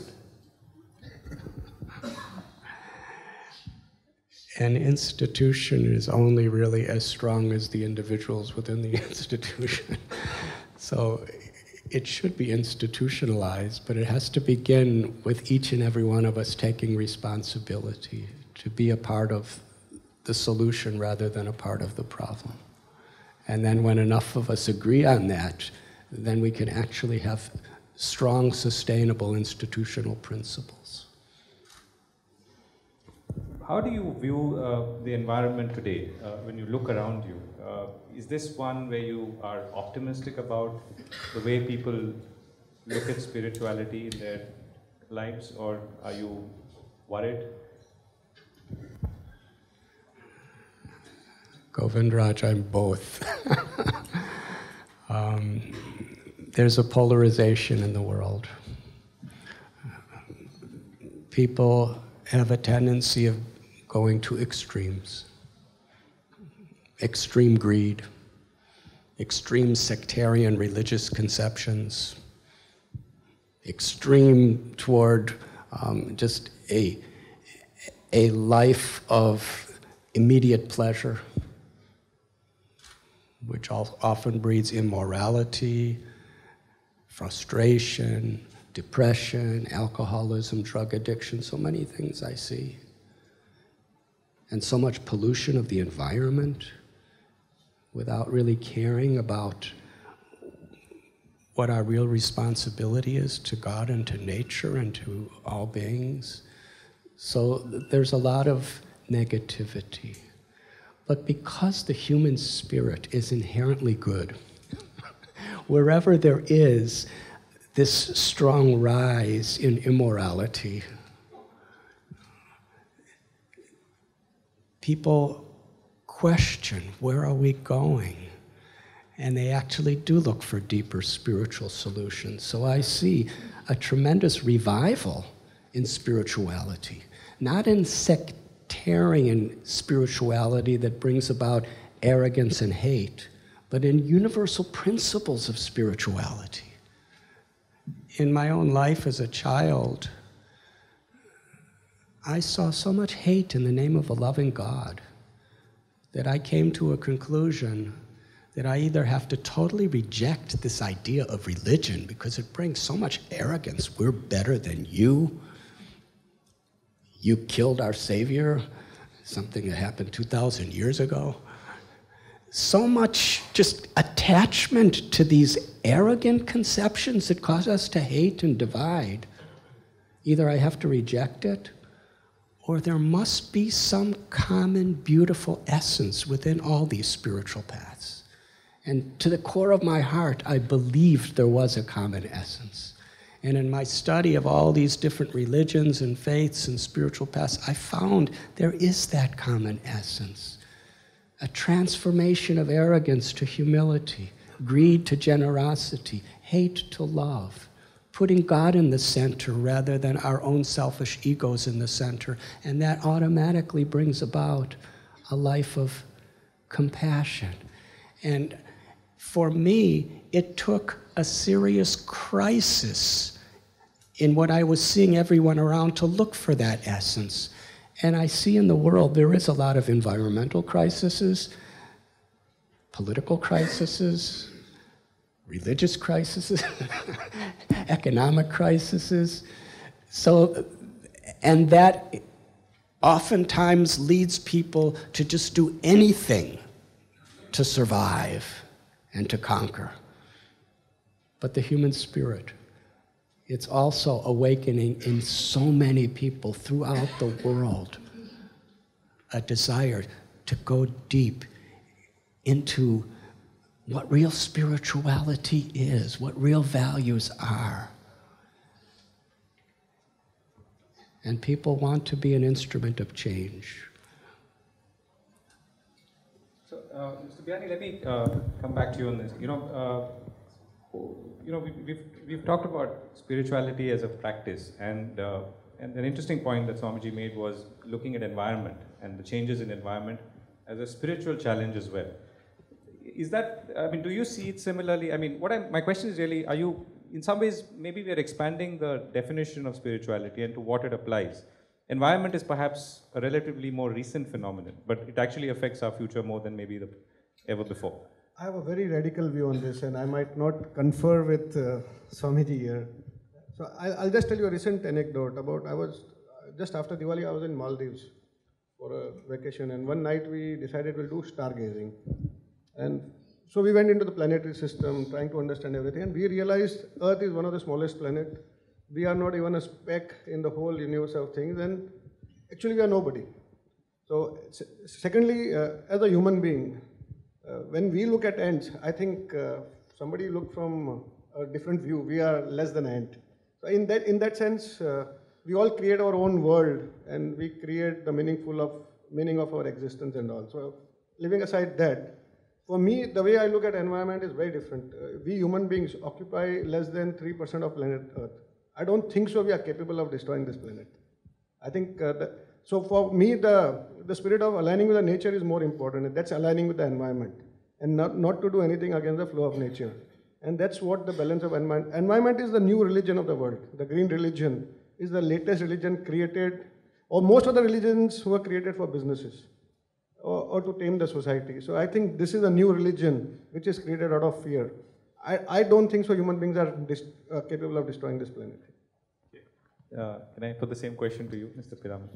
An institution is only really as strong as the individuals within the institution. So it should be institutionalized, but it has to begin with each and every one of us taking responsibility to be a part of the solution rather than a part of the problem. And then when enough of us agree on that, then we can actually have strong, sustainable institutional principles. How do you view uh, the environment today uh, when you look around you? Uh, is this one where you are optimistic about the way people look at spirituality in their lives, or are you worried? Govindraj, I'm both. um, there's a polarization in the world. People have a tendency of going to extremes. Extreme greed, extreme sectarian religious conceptions, extreme toward um, just a, a life of immediate pleasure, which often breeds immorality, frustration, depression, alcoholism, drug addiction, so many things I see. And so much pollution of the environment without really caring about what our real responsibility is to God and to nature and to all beings. So there's a lot of negativity. But because the human spirit is inherently good, wherever there is this strong rise in immorality, people question, where are we going? And they actually do look for deeper spiritual solutions. So I see a tremendous revival in spirituality, not in sectarian spirituality that brings about arrogance and hate, but in universal principles of spirituality. In my own life as a child, I saw so much hate in the name of a loving God that I came to a conclusion that I either have to totally reject this idea of religion because it brings so much arrogance. We're better than you. You killed our Savior, something that happened two thousand years ago. So much just attachment to these arrogant conceptions that cause us to hate and divide. Either I have to reject it, or there must be some common, beautiful essence within all these spiritual paths. And to the core of my heart, I believed there was a common essence. And in my study of all these different religions and faiths and spiritual paths, I found there is that common essence. A transformation of arrogance to humility, greed to generosity, hate to love, putting God in the center rather than our own selfish egos in the center. And that automatically brings about a life of compassion. And for me, it took a serious crisis in what I was seeing everyone around to look for that essence. And I see in the world there is a lot of environmental crises, political crises, religious crises, economic crises. So, and that oftentimes leads people to just do anything to survive and to conquer. But the human spirit, it's also awakening in so many people throughout the world a desire to go deep into what real spirituality is, what real values are. And people want to be an instrument of change. So, uh, Mister Biyani, let me uh, come back to you on this. You know, uh, you know, we, we've we've talked about spirituality as a practice, and uh, and an interesting point that Swamiji made was looking at environment and the changes in environment as a spiritual challenge as well. Is that, I mean, do you see it similarly? I mean, what I'm, my question is really, are you, in some ways, maybe we are expanding the definition of spirituality and to what it applies. Environment is perhaps a relatively more recent phenomenon, but it actually affects our future more than maybe the, ever before. I have a very radical view on this, and I might not confer with uh, Swamiji here. So I'll, I'll just tell you a recent anecdote about, I was, just after Diwali, I was in Maldives for a vacation, and one night we decided we'll do stargazing. And so we went into the planetary system, trying to understand everything, and we realized Earth is one of the smallest planets. We are not even a speck in the whole universe of things, and actually we are nobody. So secondly, uh, as a human being, uh, when we look at ants, I think uh, somebody looked from a different view. We are less than ant. So in that, in that sense, uh, we all create our own world, and we create the meaningful of, meaning of our existence and all. So leaving aside that, for me, the way I look at environment is very different. Uh, we human beings occupy less than three percent of planet Earth. I don't think so we are capable of destroying this planet. I think, uh, the, so for me, the, the spirit of aligning with the nature is more important. That's aligning with the environment, and not, not to do anything against the flow of nature. And that's what the balance of environment, environment is the new religion of the world. The green religion is the latest religion created, or most of the religions were created for businesses. Or, or to tame the society. So I think this is a new religion which is created out of fear. I, I don't think so human beings are dis, uh, capable of destroying this planet. Okay. Uh, can I put the same question to you, Mister Piramal?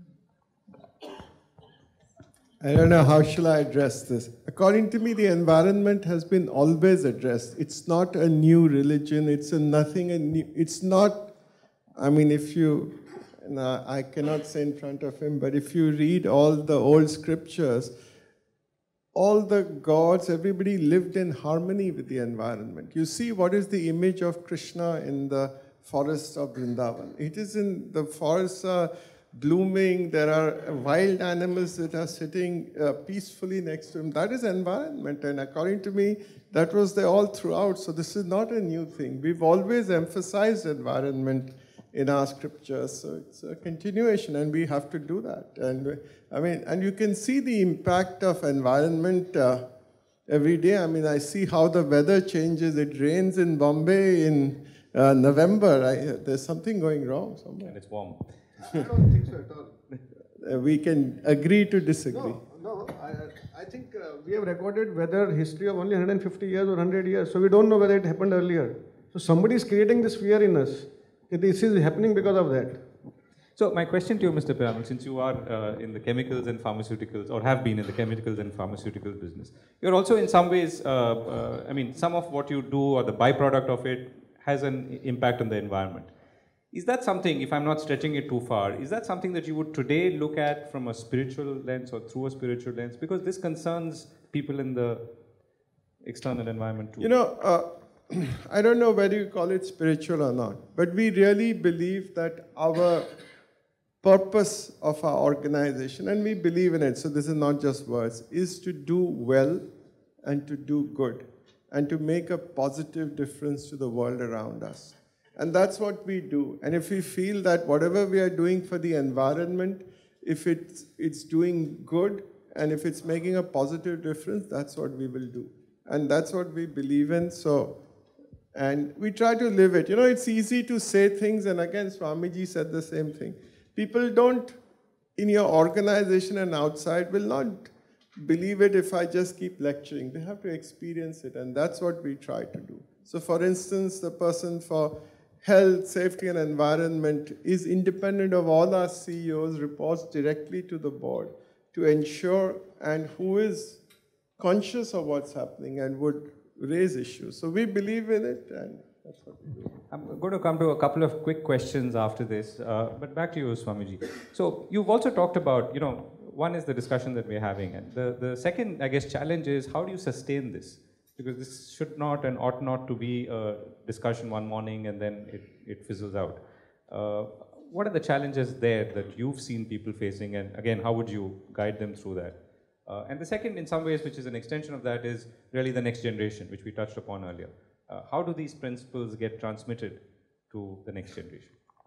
I don't know how shall I address this. According to me, the environment has been always addressed. It's not a new religion. It's a nothing. A new, it's not, I mean, if you, and I cannot say in front of him, but if you read all the old scriptures, all the gods, everybody lived in harmony with the environment. You see what is the image of Krishna in the forests of Vrindavan. It is in the forests are blooming, there are wild animals that are sitting uh, peacefully next to him. That is environment, and according to me, that was there all throughout. So this is not a new thing. We've always emphasized environment in our scriptures, so it's a continuation, and we have to do that. And I mean, and you can see the impact of environment uh, every day. I mean, I see how the weather changes. It rains in Bombay in uh, November. I, there's something going wrong somewhere. And it's warm. I don't think so at all. Uh, we can agree to disagree. No, no, I, I think uh, we have recorded weather history of only one hundred fifty years or one hundred years, so we don't know whether it happened earlier. So somebody is creating this fear in us. That this is happening because of that. So my question to you, Mister Piramal, since you are uh, in the chemicals and pharmaceuticals, or have been in the chemicals and pharmaceutical business, you're also in some ways, uh, uh, I mean, some of what you do or the byproduct of it has an impact on the environment. Is that something, if I'm not stretching it too far, is that something that you would today look at from a spiritual lens or through a spiritual lens? Because this concerns people in the external environment too. You know, uh, I don't know whether you call it spiritual or not, but we really believe that our purpose of our organization, and we believe in it, so this is not just words, is to do well and to do good and to make a positive difference to the world around us. And that's what we do. And if we feel that whatever we are doing for the environment, if it's, it's doing good and if it's making a positive difference, that's what we will do. And that's what we believe in. So, and we try to live it. You know, it's easy to say things, and again, Swamiji said the same thing. People don't, in your organization and outside, will not believe it if I just keep lecturing. They have to experience it, and that's what we try to do. So for instance, the person for health, safety, and environment is independent of all our C E Os, reports directly to the board to ensure, and who is conscious of what's happening and would raise issues. So we believe in it, and that's what we do. I'm going to come to a couple of quick questions after this, uh, but back to you, Swamiji. So you've also talked about, you know, one is the discussion that we're having, and the, the second, I guess, challenge is how do you sustain this? Because this should not and ought not to be a discussion one morning and then it, it fizzles out. Uh, what are the challenges there that you've seen people facing, and again, how would you guide them through that? Uh, and the second, in some ways, which is an extension of that, is really the next generation, which we touched upon earlier. Uh, how do these principles get transmitted to the next generation?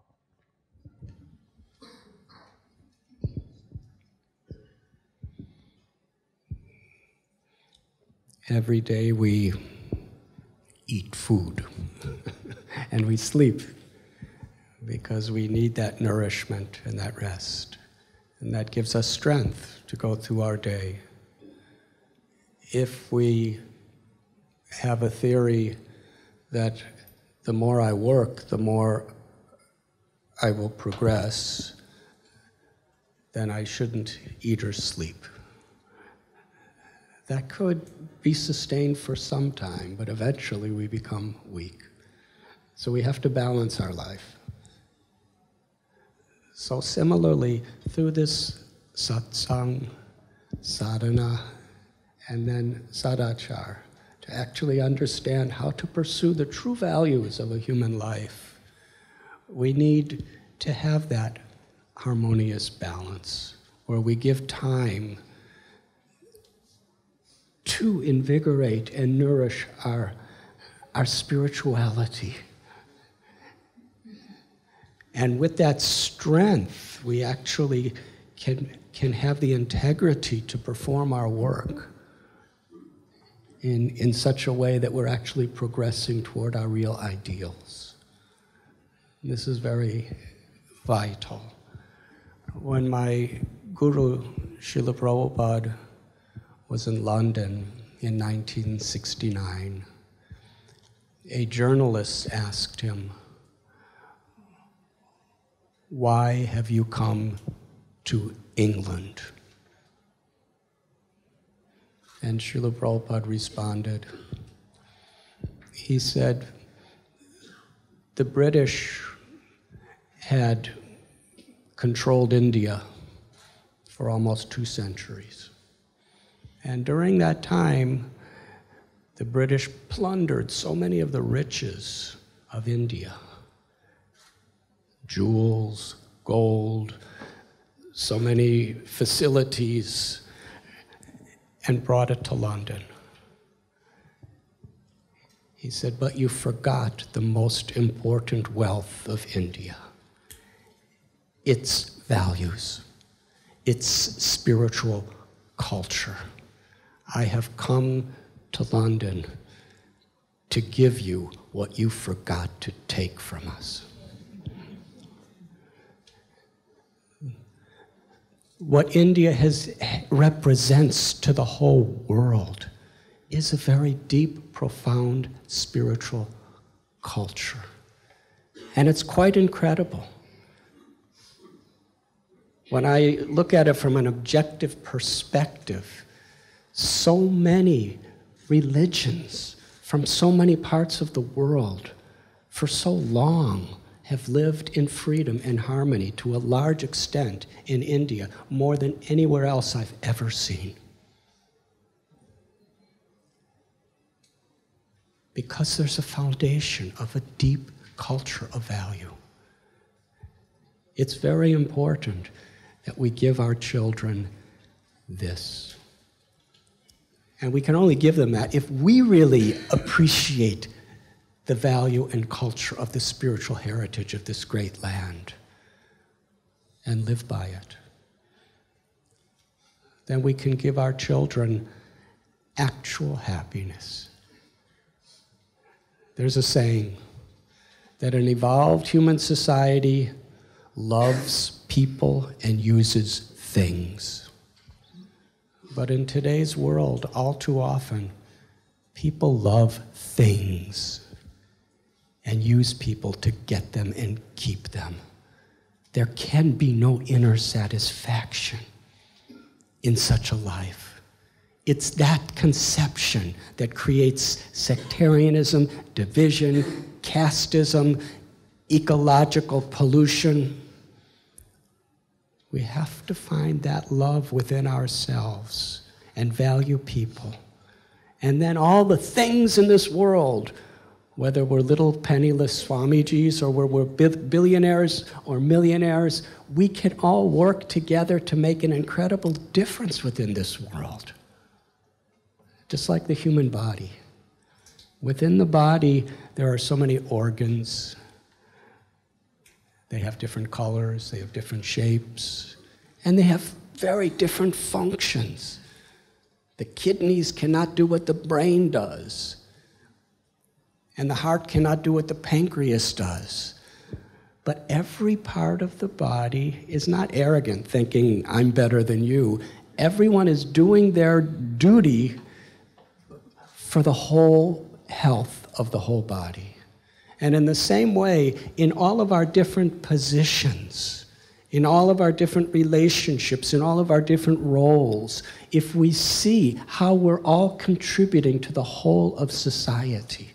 Every day we eat food and we sleep because we need that nourishment and that rest. And that gives us strength to go through our day. If we have a theory that the more I work, the more I will progress, then I shouldn't eat or sleep. That could be sustained for some time, but eventually we become weak. So we have to balance our life. So similarly, through this satsang, sadhana, and then sadachar, to actually understand how to pursue the true values of a human life, we need to have that harmonious balance where we give time to invigorate and nourish our, our spirituality. And with that strength, we actually can, can have the integrity to perform our work in, in such a way that we're actually progressing toward our real ideals. And this is very vital. When my guru, Srila Prabhupada, was in London in nineteen sixty-nine, a journalist asked him, "Why have you come to England?" And Srila Prabhupada responded, he said, the British had controlled India for almost two centuries. And during that time, the British plundered so many of the riches of India. Jewels, gold, so many facilities, and brought it to London. He said, but you forgot the most important wealth of India. Its values, its spiritual culture. I have come to London to give you what you forgot to take from us. what India has represents to the whole world is a very deep, profound spiritual culture. And it's quite incredible. When I look at it from an objective perspective, so many religions from so many parts of the world for so long have lived in freedom and harmony to a large extent in India, more than anywhere else I've ever seen. Because there's a foundation of a deep culture of value. It's very important that we give our children this. And we can only give them that if we really appreciate the value and culture of the spiritual heritage of this great land and live by it. Then we can give our children actual happiness. There's a saying that an evolved human society loves people and uses things. But in today's world, all too often, people love things and use people to get them and keep them. There can be no inner satisfaction in such a life. It's that conception that creates sectarianism, division, casteism, ecological pollution. We have to find that love within ourselves and value people. And then all the things in this world, whether we're little penniless Swamijis or we're billionaires or millionaires, we can all work together to make an incredible difference within this world. Just like the human body. Within the body, there are so many organs. They have different colors, they have different shapes, and they have very different functions. The kidneys cannot do what the brain does, and the heart cannot do what the pancreas does. But every part of the body is not arrogant, thinking, I'm better than you. Everyone is doing their duty for the whole health of the whole body. And in the same way, in all of our different positions, in all of our different relationships, in all of our different roles, if we see how we're all contributing to the whole of society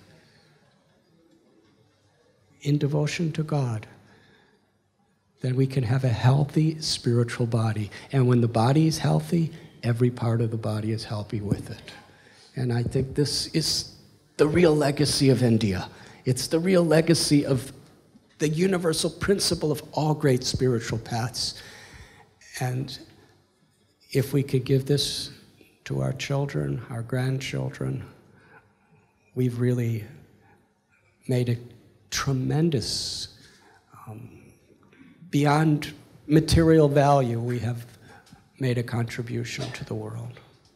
in devotion to God, then we can have a healthy spiritual body. And when the body is healthy, every part of the body is healthy with it. And I think this is the real legacy of India. It's the real legacy of the universal principle of all great spiritual paths. And if we could give this to our children, our grandchildren, we've really made a tremendous, um, beyond material value, we have made a contribution to the world.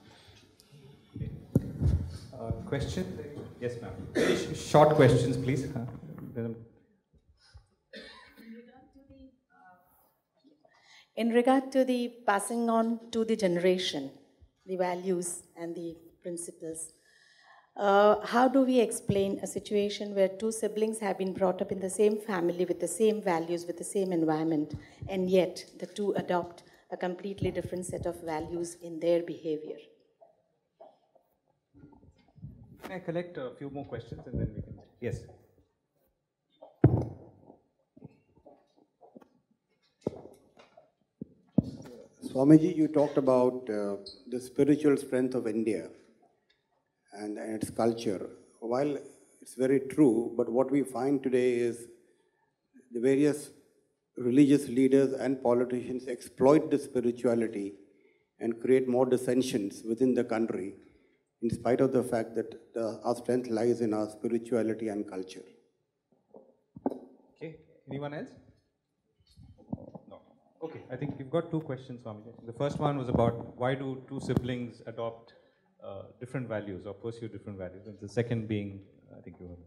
Uh, question? Yes, ma'am. Very sh short questions, please. Uh, In regard to the passing on to the generation, the values and the principles, uh, how do we explain a situation where two siblings have been brought up in the same family with the same values, with the same environment, and yet the two adopt a completely different set of values in their behavior? Can I collect a few more questions and then we can... Yes. Swamiji, you talked about uh, the spiritual strength of India and, and its culture. While it's very true, but what we find today is the various religious leaders and politicians exploit the spirituality and create more dissensions within the country, in spite of the fact that the, our strength lies in our spirituality and culture. Okay, anyone else? No. Okay, I think you've got two questions, Swamiji. The first one was about why do two siblings adopt uh, different values or pursue different values, and the second being, I think you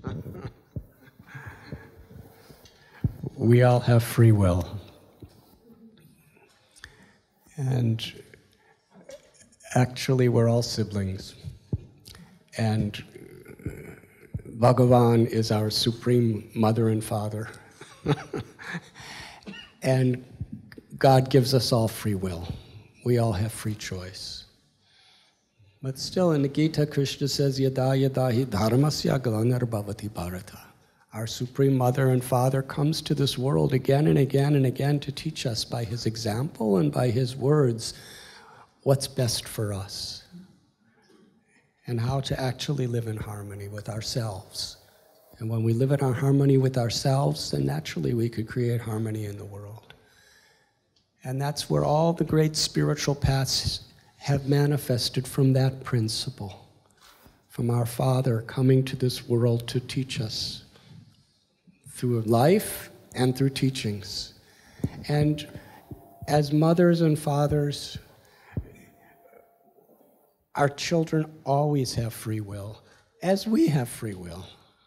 were... We all have free will. And actually, we're all siblings. And Bhagavan is our supreme mother and father. And God gives us all free will. We all have free choice. But still, in the Gita, Krishna says, Yada yada hi dharmasya glanarbhavati bharata. Our supreme mother and father comes to this world again and again and again to teach us by his example and by his words what's best for us and how to actually live in harmony with ourselves. And when we live in our harmony with ourselves, then naturally we could create harmony in the world. And that's where all the great spiritual paths have manifested from that principle, from our Father coming to this world to teach us through life and through teachings. And as mothers and fathers, our children always have free will, as we have free will.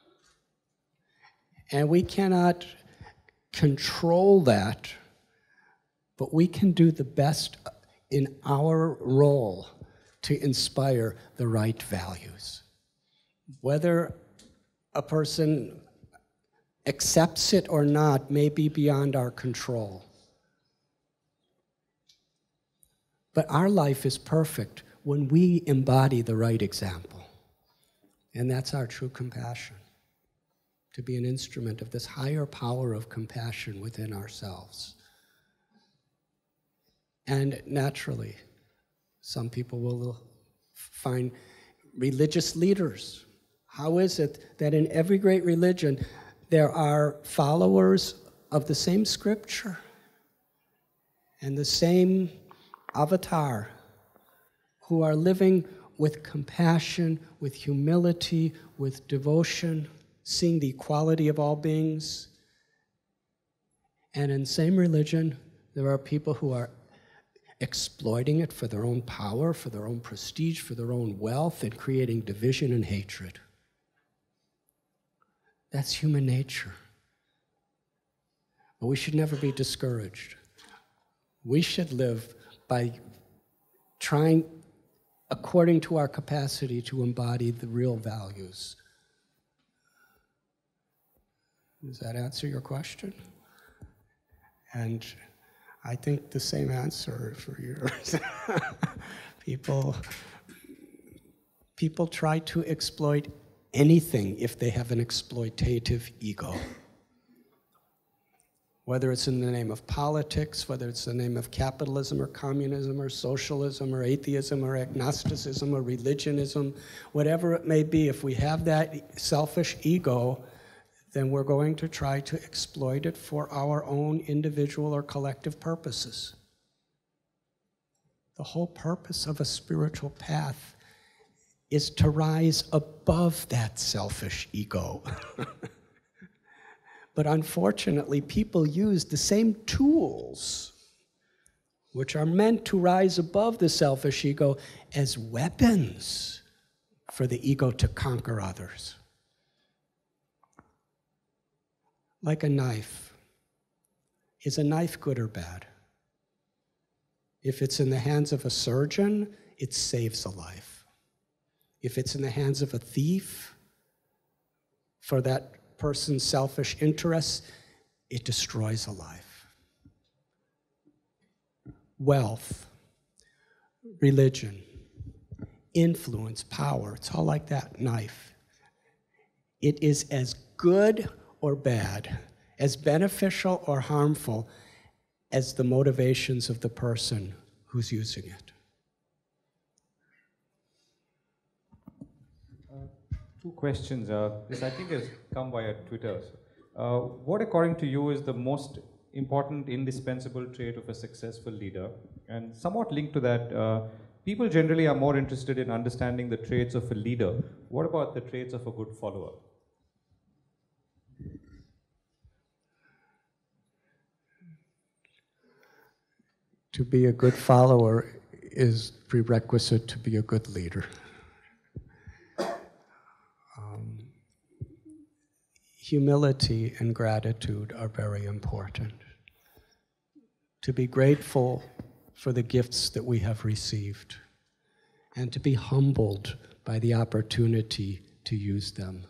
And we cannot control that, but we can do the best in our role to inspire the right values. Whether a person accepts it or not may be beyond our control. But our life is perfect when we embody the right example. And that's our true compassion, to be an instrument of this higher power of compassion within ourselves. And naturally, some people will find religious leaders. How is it that in every great religion there are followers of the same scripture and the same avatar who are living with compassion, with humility, with devotion, seeing the equality of all beings? And in the same religion, there are people who are exploiting it for their own power, for their own prestige, for their own wealth, and creating division and hatred. That's human nature. But we should never be discouraged. We should live by trying, according to our capacity, to embody the real values. Does that answer your question? And I think the same answer for yours. people, people try to exploit anything if they have an exploitative ego. Whether it's in the name of politics, whether it's in the name of capitalism or communism or socialism or atheism or agnosticism or religionism, whatever it may be, if we have that selfish ego, then we're going to try to exploit it for our own individual or collective purposes. The whole purpose of a spiritual path is to rise above that selfish ego. But unfortunately, people use the same tools, which are meant to rise above the selfish ego, as weapons for the ego to conquer others. Like a knife. Is a knife good or bad? If it's in the hands of a surgeon, it saves a life. If it's in the hands of a thief, for that person's selfish interests, it destroys a life. Wealth, religion, influence, power, it's all like that knife. It is as good or bad, as beneficial or harmful as the motivations of the person who's using it. Uh, two questions. Uh, this I think has come via Twitter. Uh, what, according to you, is the most important, indispensable trait of a successful leader? And somewhat linked to that, uh, people generally are more interested in understanding the traits of a leader. What about the traits of a good follower? To be a good follower is prerequisite to be a good leader. Um, humility and gratitude are very important. To be grateful for the gifts that we have received and to be humbled by the opportunity to use them,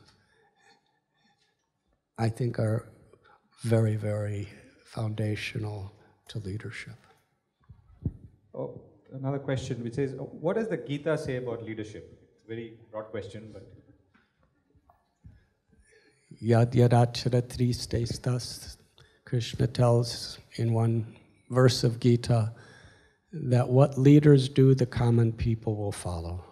I think are very, very foundational to leadership. Oh, another question which says, what does the Gita say about leadership? It's a very broad question, but... Yad yadachara tristas. Krishna tells in one verse of Gita that what leaders do, the common people will follow.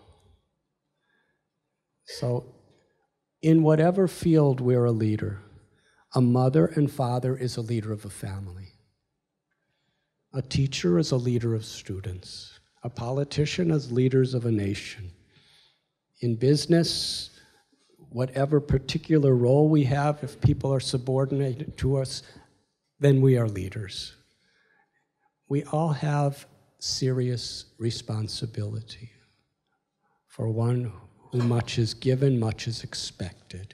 So, in whatever field we're a leader, a mother and father is a leader of a family. A teacher is a leader of students. A politician is leaders of a nation. In business, whatever particular role we have, if people are subordinated to us, then we are leaders. We all have serious responsibility. For one who much is given, much is expected.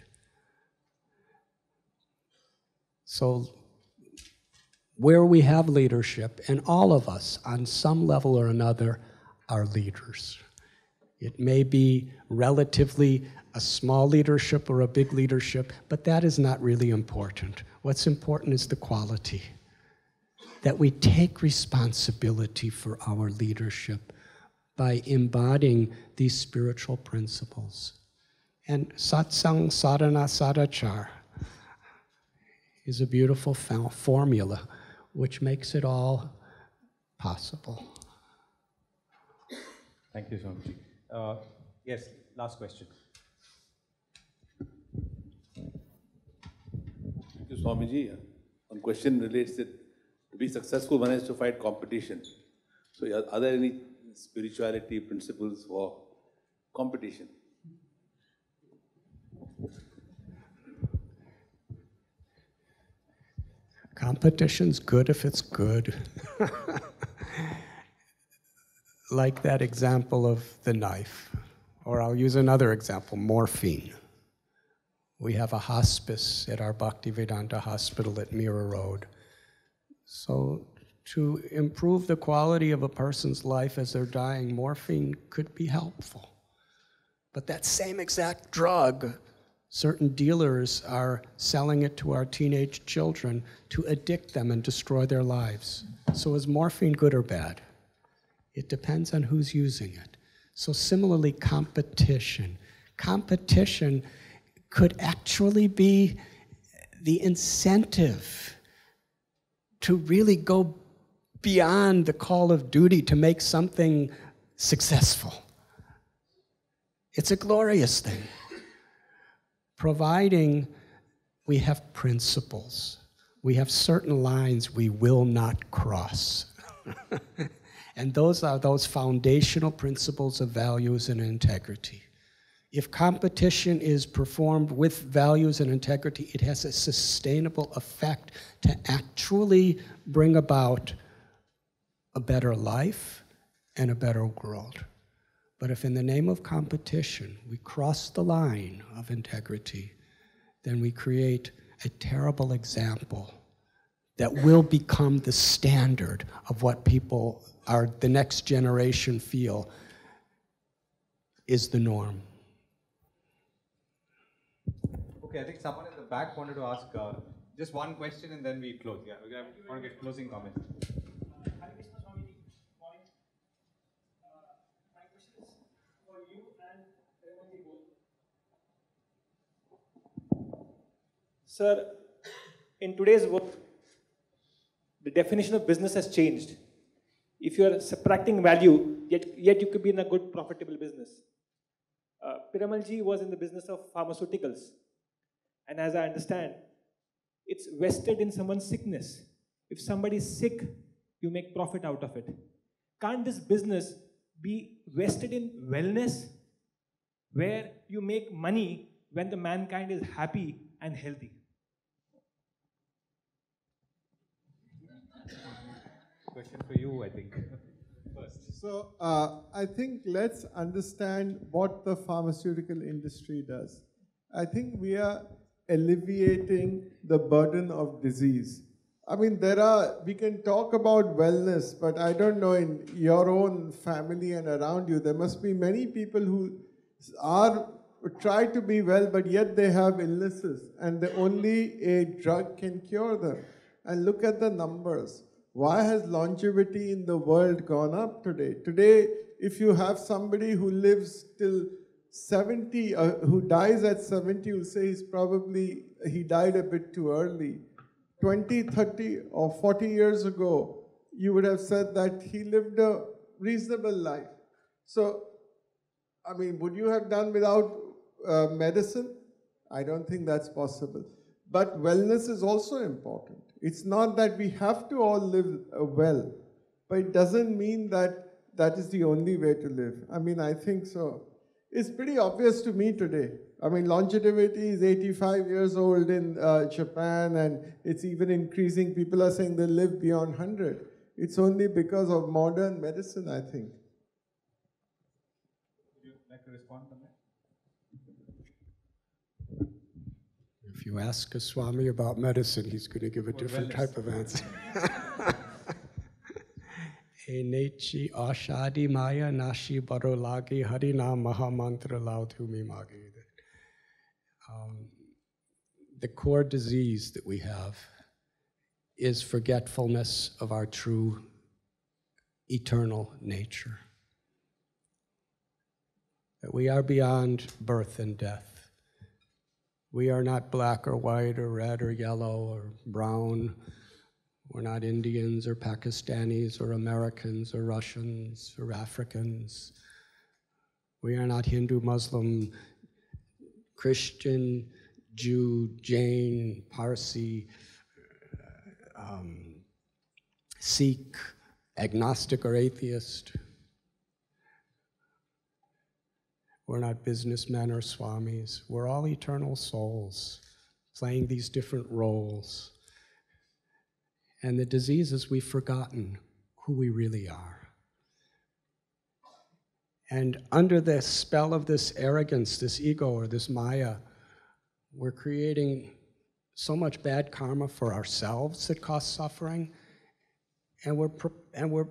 So where we have leadership, and all of us on some level or another are leaders. It may be relatively a small leadership or a big leadership, but that is not really important. What's important is the quality, that we take responsibility for our leadership by embodying these spiritual principles. And satsang sadhana sadachar is a beautiful formula which makes it all possible. Thank you, Swamiji. Uh, yes, last question. Thank you, Swamiji. One question relates that to be successful, one has to fight competition. So are there any spirituality principles for competition? Competition's good if it's good. Like that example of the knife. Or I'll use another example, morphine. We have a hospice at our Bhaktivedanta hospital at Mira Road. So to improve the quality of a person's life as they're dying, morphine could be helpful. But that same exact drug, certain dealers are selling it to our teenage children to addict them and destroy their lives. So is morphine good or bad? It depends on who's using it. So similarly, competition. Competition could actually be the incentive to really go beyond the call of duty to make something successful. It's a glorious thing. Providing we have principles. We have certain lines we will not cross. And those are those foundational principles of values and integrity. If competition is performed with values and integrity, it has a sustainable effect to actually bring about a better life and a better world. But if in the name of competition we cross the line of integrity, then we create a terrible example that will become the standard of what people are, the next generation feel is the norm. Okay, I think someone in the back wanted to ask uh, just one question and then we close. Yeah, we want to get closing comments. Sir, in today's world, the definition of business has changed. If you are subtracting value, yet, yet you could be in a good, profitable business. Uh, Piramalji was in the business of pharmaceuticals. And as I understand, it's vested in someone's sickness. If somebody is sick, you make profit out of it. Can't this business be vested in wellness, where you make money when the mankind is happy and healthy? Question for you, I think. First. So uh, I think let's understand what the pharmaceutical industry does. I think we are alleviating the burden of disease I mean, there are, we can talk about wellness, but I don't know, in your own family and around you, there must be many people who are, try to be well, but yet they have illnesses, and the only a drug can cure them. And look at the numbers. Why has longevity in the world gone up today? Today, if you have somebody who lives till seventy, uh, who dies at seventy, you say he's probably, he died a bit too early. twenty, thirty, or forty years ago, you would have said that he lived a reasonable life. So, I mean, would you have done without uh, medicine? I don't think that's possible. But wellness is also important. It's not that we have to all live uh, well, but it doesn't mean that that is the only way to live. I mean, I think so. It's pretty obvious to me today. I mean, longevity is eighty-five years old in uh, Japan, and it's even increasing. People are saying they live beyond one hundred. It's only because of modern medicine, I think. Would you like to respond on that? If you ask a Swami about medicine, he's going to give a Or different wellness. type of answer. Enechi ashadi maya nashi barolagi harina mahamantra lautumi magi. Um, the core disease that we have is forgetfulness of our true eternal nature. That we are beyond birth and death. We are not black or white or red or yellow or brown. We're not Indians or Pakistanis or Americans or Russians or Africans. We are not Hindu, Muslim, Christian, Jew, Jain, Parsi, um, Sikh, agnostic or atheist. We're not businessmen or swamis. We're all eternal souls playing these different roles. And the disease is we've forgotten who we really are. And under the spell of this arrogance, this ego, or this maya, we're creating so much bad karma for ourselves that causes suffering, and we're pro- and we're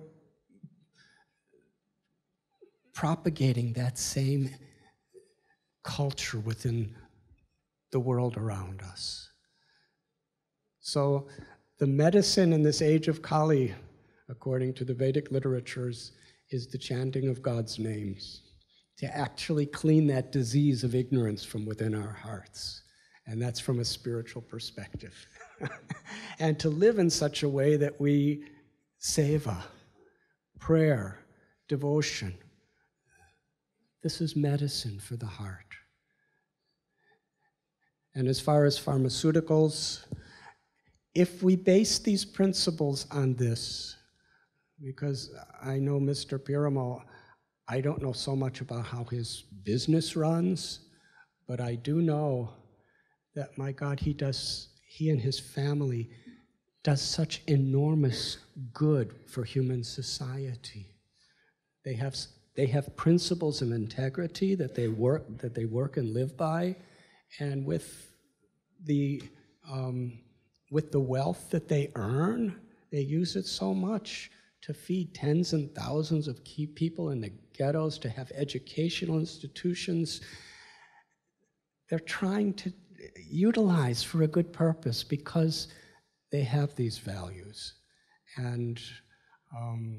propagating that same culture within the world around us. So the medicine in this age of Kali, according to the Vedic literatures, is the chanting of God's names, to actually clean that disease of ignorance from within our hearts. And that's from a spiritual perspective. And to live in such a way that we seva, prayer, devotion. This is medicine for the heart. And as far as pharmaceuticals, if we base these principles on this, because I know Mister Piramal, I don't know so much about how his business runs, but I do know that, my God, he does, he and his family does such enormous good for human society. They have, they have principles of integrity that they work, that they work and live by, and with the, um, with the wealth that they earn, they use it so much to feed tens and thousands of key people in the ghettos, to have educational institutions. They're trying to utilize for a good purpose because they have these values. And um,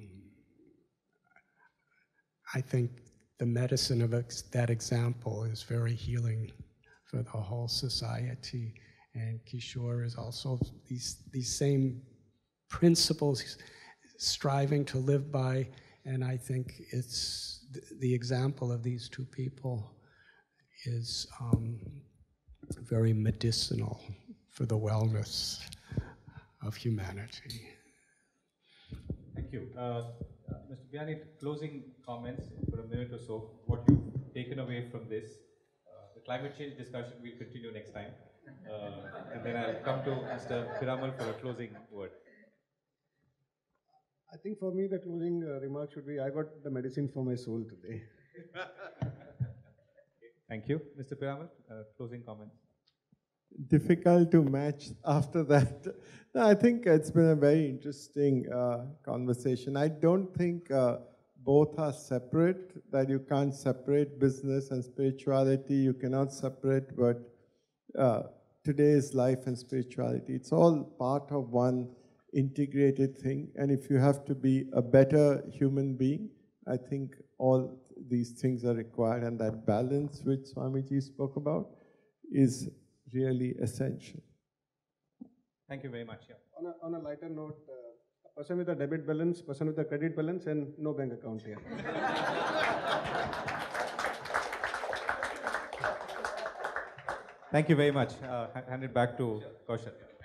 I think the medicine of ex- that example is very healing for the whole society. And Kishor is also these, these same principles striving to live by, and I think it's th- the example of these two people is um, very medicinal for the wellness of humanity. Thank you. Uh, uh, Mister Biyani, closing comments for a minute or so. What you've taken away from this? Uh, the climate change discussion we'll continue next time. Uh, and then I'll come to Mister Piramal for a closing word. I think for me the closing uh, remark should be, I got the medicine for my soul today. Thank you. Mister Piramal, uh, closing comments. difficult to match after that. No, I think it's been a very interesting uh, conversation. I don't think uh, both are separate, that you can't separate business and spirituality. You cannot separate what uh, today's life and spirituality. It's all part of one integrated thing. And if you have to be a better human being, I think all these things are required. And that balance which Swamiji spoke about is really essential. Thank you very much. Yeah. On a, on a lighter note, uh, a person with a debit balance, person with a credit balance, and no bank account here. Thank you very much. Uh, hand it back to Kaushal.